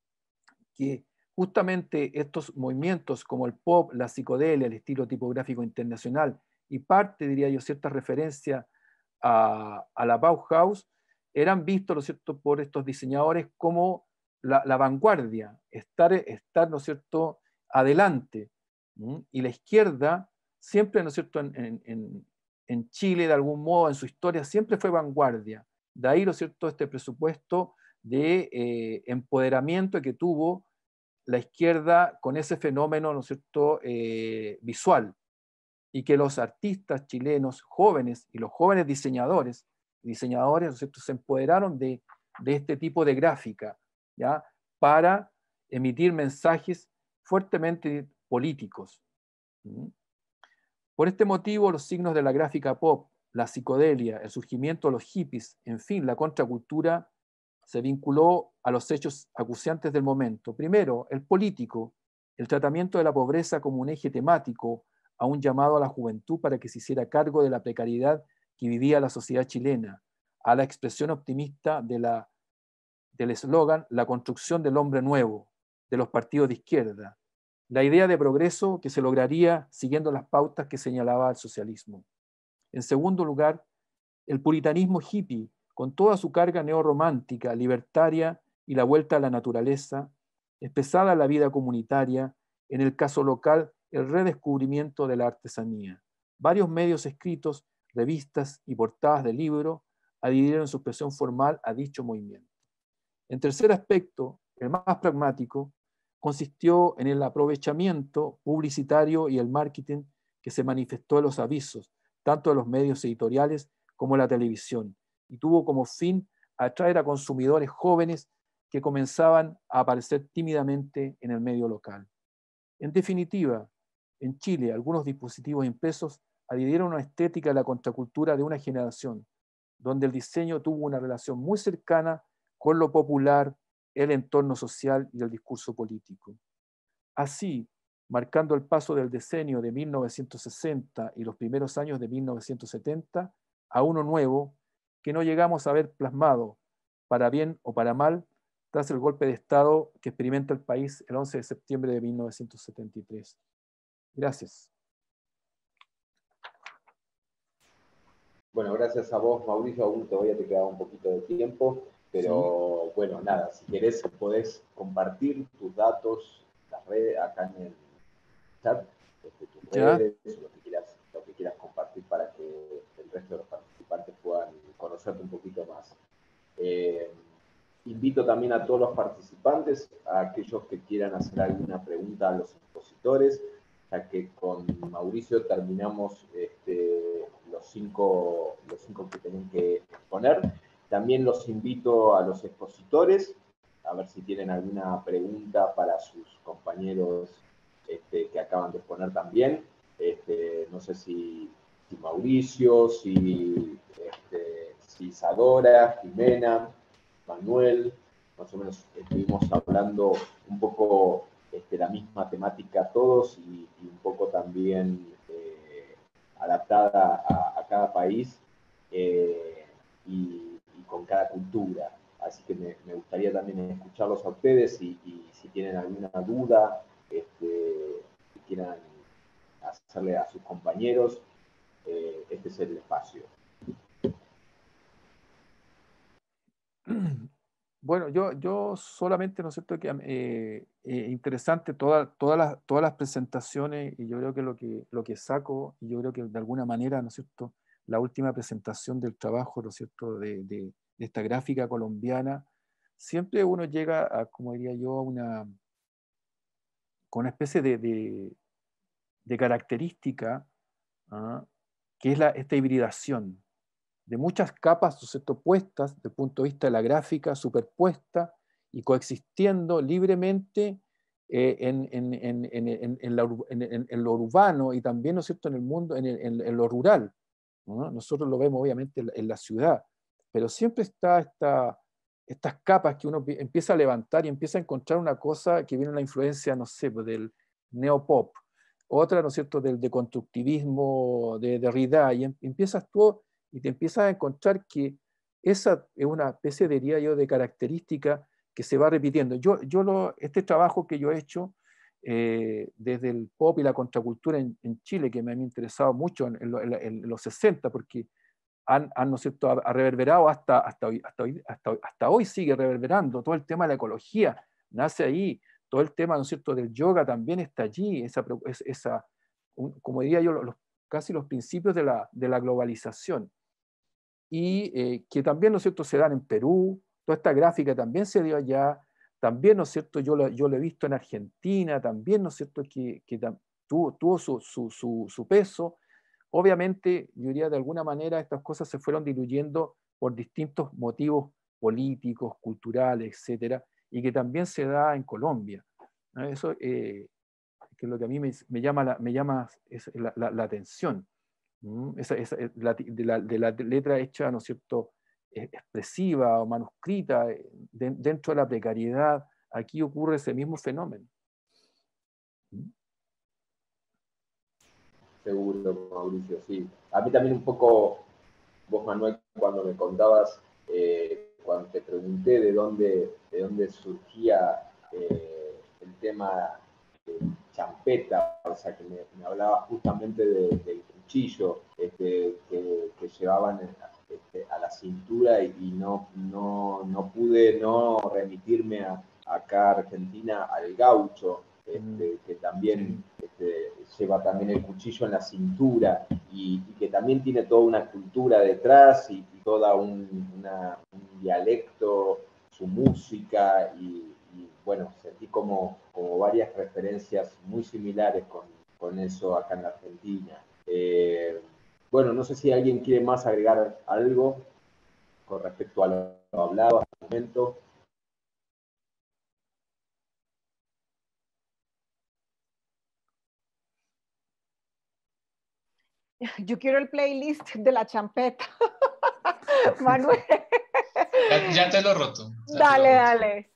que justamente estos movimientos como el pop, la psicodelia, el estilo tipográfico internacional y parte, diría yo, cierta referencia a la Bauhaus, eran vistos, ¿no es cierto?, por estos diseñadores como la vanguardia, estar, ¿no es cierto?, adelante. Y la izquierda siempre, ¿no es cierto?, en Chile, de algún modo, en su historia, siempre fue vanguardia. De ahí, ¿no es cierto?, este presupuesto de empoderamiento que tuvo la izquierda con ese fenómeno, ¿no es cierto?, visual, y que los artistas chilenos jóvenes y los jóvenes diseñadores, ¿no es cierto?, se empoderaron de este tipo de gráfica, ¿ya?, para emitir mensajes fuertemente políticos. Por este motivo, los signos de la gráfica pop, la psicodelia, el surgimiento de los hippies, en fin, la contracultura, se vinculó a los hechos acuciantes del momento. Primero, el político, el tratamiento de la pobreza como un eje temático, a un llamado a la juventud para que se hiciera cargo de la precariedad que vivía la sociedad chilena, a la expresión optimista del eslogan "la construcción del hombre nuevo", de los partidos de izquierda, la idea de progreso que se lograría siguiendo las pautas que señalaba el socialismo. En segundo lugar, el puritanismo hippie, con toda su carga neorromántica, libertaria y la vuelta a la naturaleza, expresada en la vida comunitaria, en el caso local, el redescubrimiento de la artesanía. Varios medios escritos, revistas y portadas de libros adhirieron su expresión formal a dicho movimiento. En tercer aspecto, el más pragmático, consistió en el aprovechamiento publicitario y el marketing que se manifestó en los avisos, tanto de los medios editoriales como la televisión, y tuvo como fin atraer a consumidores jóvenes que comenzaban a aparecer tímidamente en el medio local. En definitiva, en Chile, algunos dispositivos impresos adhirieron a una estética de la contracultura de una generación, donde el diseño tuvo una relación muy cercana con lo popular, el entorno social y el discurso político. Así, marcando el paso del decenio de 1960 y los primeros años de 1970 a uno nuevo que no llegamos a ver plasmado, para bien o para mal, tras el golpe de Estado que experimenta el país el 11 de septiembre de 1973. Gracias. Bueno, gracias a vos, Mauricio. Aún todavía te queda un poquito de tiempo, pero sí. Bueno, nada, si querés podés compartir tus datos, las redes, acá en el chat, tus redes, lo que quieras compartir para que el resto de los participantes puedan conocerte un poquito más. invito también a todos los participantes, a aquellos que quieran hacer alguna pregunta a los expositores, ya que con Mauricio terminamos los cinco que tienen que exponer. También los invito a los expositores, a ver si tienen alguna pregunta para sus compañeros que acaban de exponer también. No sé si Mauricio, si Isadora, Jimena, Manuel, más o menos estuvimos hablando un poco la misma temática todos y un poco también adaptada a cada país y con cada cultura. Así que me gustaría también escucharlos a ustedes y si tienen alguna duda que quieran hacerle a sus compañeros, este es el espacio. Bueno, yo solamente, ¿no es cierto?, que interesante todas las presentaciones, y yo creo que lo que saco, y yo creo que de alguna manera, ¿no es cierto?, la última presentación del trabajo, ¿no es cierto?, de esta gráfica colombiana, siempre uno llega a, como diría yo, con una especie de característica, ¿ah?, que es esta hibridación de muchas capas, ¿no es cierto?, puestas desde el punto de vista de la gráfica, superpuesta y coexistiendo libremente en lo urbano y también, ¿no es cierto?, en el mundo, en lo rural, ¿no? Nosotros lo vemos obviamente en la ciudad, pero siempre está estas capas que uno empieza a levantar y empieza a encontrar una cosa que viene una influencia, no sé, pues, del neopop, otra, ¿no es cierto?, del deconstructivismo de Derrida, y empiezas tú y te empiezas a encontrar que esa es una especie, diría yo, de característica que se va repitiendo. Este trabajo que yo he hecho desde el pop y la contracultura en Chile, que me ha interesado mucho en los 60, porque ¿no es cierto?, ha reverberado hasta hoy sigue reverberando, todo el tema de la ecología nace ahí, todo el tema, ¿no es cierto?, del yoga también está allí, como diría yo, casi los principios de la globalización. Y que también, ¿no es cierto?, se dan en Perú, toda esta gráfica también se dio allá, también, ¿no es cierto?, yo lo he visto en Argentina, también, ¿no es cierto?, que tuvo su peso. Obviamente, yo diría, de alguna manera estas cosas se fueron diluyendo por distintos motivos políticos, culturales, etcétera, y que también se da en Colombia, ¿no? Eso que es lo que a mí me llama la atención. De la letra hecha, ¿no es cierto?, expresiva o manuscrita, dentro de la precariedad, aquí ocurre ese mismo fenómeno. Seguro, Mauricio, sí. A mí también un poco, vos, Manuel, cuando me contabas, cuando te pregunté de dónde surgía el tema champeta, o sea, que me hablaba justamente del cuchillo que llevaban a la cintura y no pude no remitirme acá a Argentina al gaucho, que también lleva también el cuchillo en la cintura y que también tiene toda una cultura detrás y toda un dialecto, su música y bueno, sentí como varias referencias muy similares con eso acá en la Argentina. Bueno, no sé si alguien quiere más agregar algo con respecto a lo hablado hasta el momento. Yo quiero el playlist de la champeta. Manuel. Ya te lo he roto. Dale.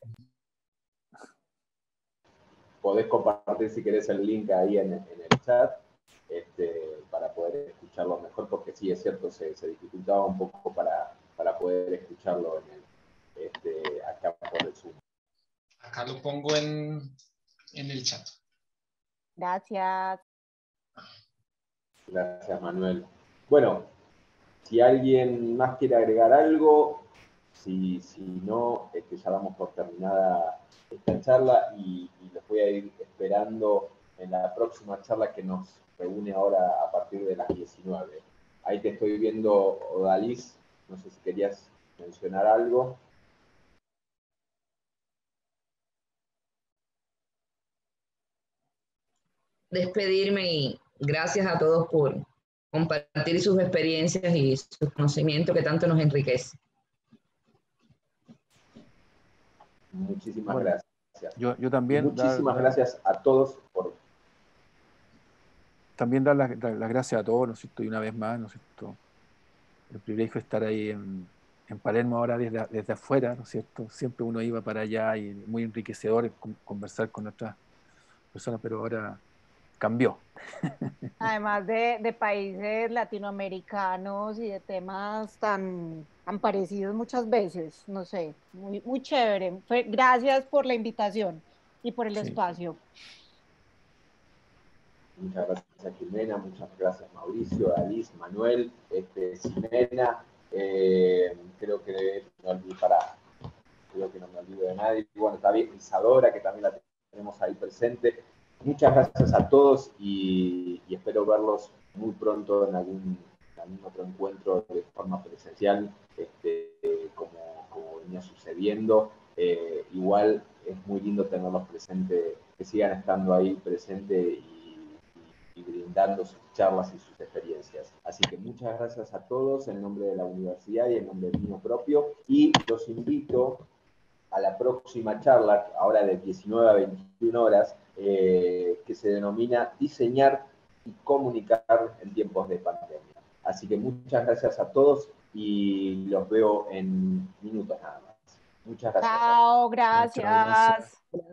Podés compartir si querés el link ahí en el chat para poder escucharlo mejor, porque sí, es cierto, se dificultaba un poco para poder escucharlo acá por el Zoom. Acá lo pongo en el chat. Gracias. Gracias, Manuel. Bueno, si alguien más quiere agregar algo, si no, ya damos por terminada esta charla y los voy a ir esperando en la próxima charla que nos reúne ahora a partir de las 19. Ahí te estoy viendo, Odalis, no sé si querías mencionar algo. despedirme y gracias a todos por compartir sus experiencias y su conocimiento que tanto nos enriquece. Muchísimas gracias. Yo también. Muchísimas gracias a todos por... También dar las gracias a todos, ¿no es cierto? Y una vez más, ¿no es cierto? El privilegio de estar ahí en Palermo ahora desde afuera, ¿no es cierto? Siempre uno iba para allá y muy enriquecedor conversar con otras personas, pero ahora cambió. Además de países latinoamericanos y de temas tan parecidos muchas veces, no sé, muy chévere. Gracias por la invitación y por el espacio. Muchas gracias, Jimena, muchas gracias, Mauricio, Alice, Manuel, Ximena, creo que no me olvido de nadie. Y bueno, está bien, Isadora, que también la tenemos ahí presente. Muchas gracias a todos y espero verlos muy pronto en algún otro encuentro de forma presencial, como venía sucediendo. Igual es muy lindo tenerlos presentes, que sigan estando ahí presentes y brindando sus charlas y sus experiencias. Así que muchas gracias a todos en nombre de la universidad y en nombre mío propio, y los invito a la próxima charla, ahora de 19 a 21 horas, que se denomina Diseñar y Comunicar en tiempos de pandemia. Así que muchas gracias a todos y los veo en minutos nada más. Muchas gracias. Chao, gracias.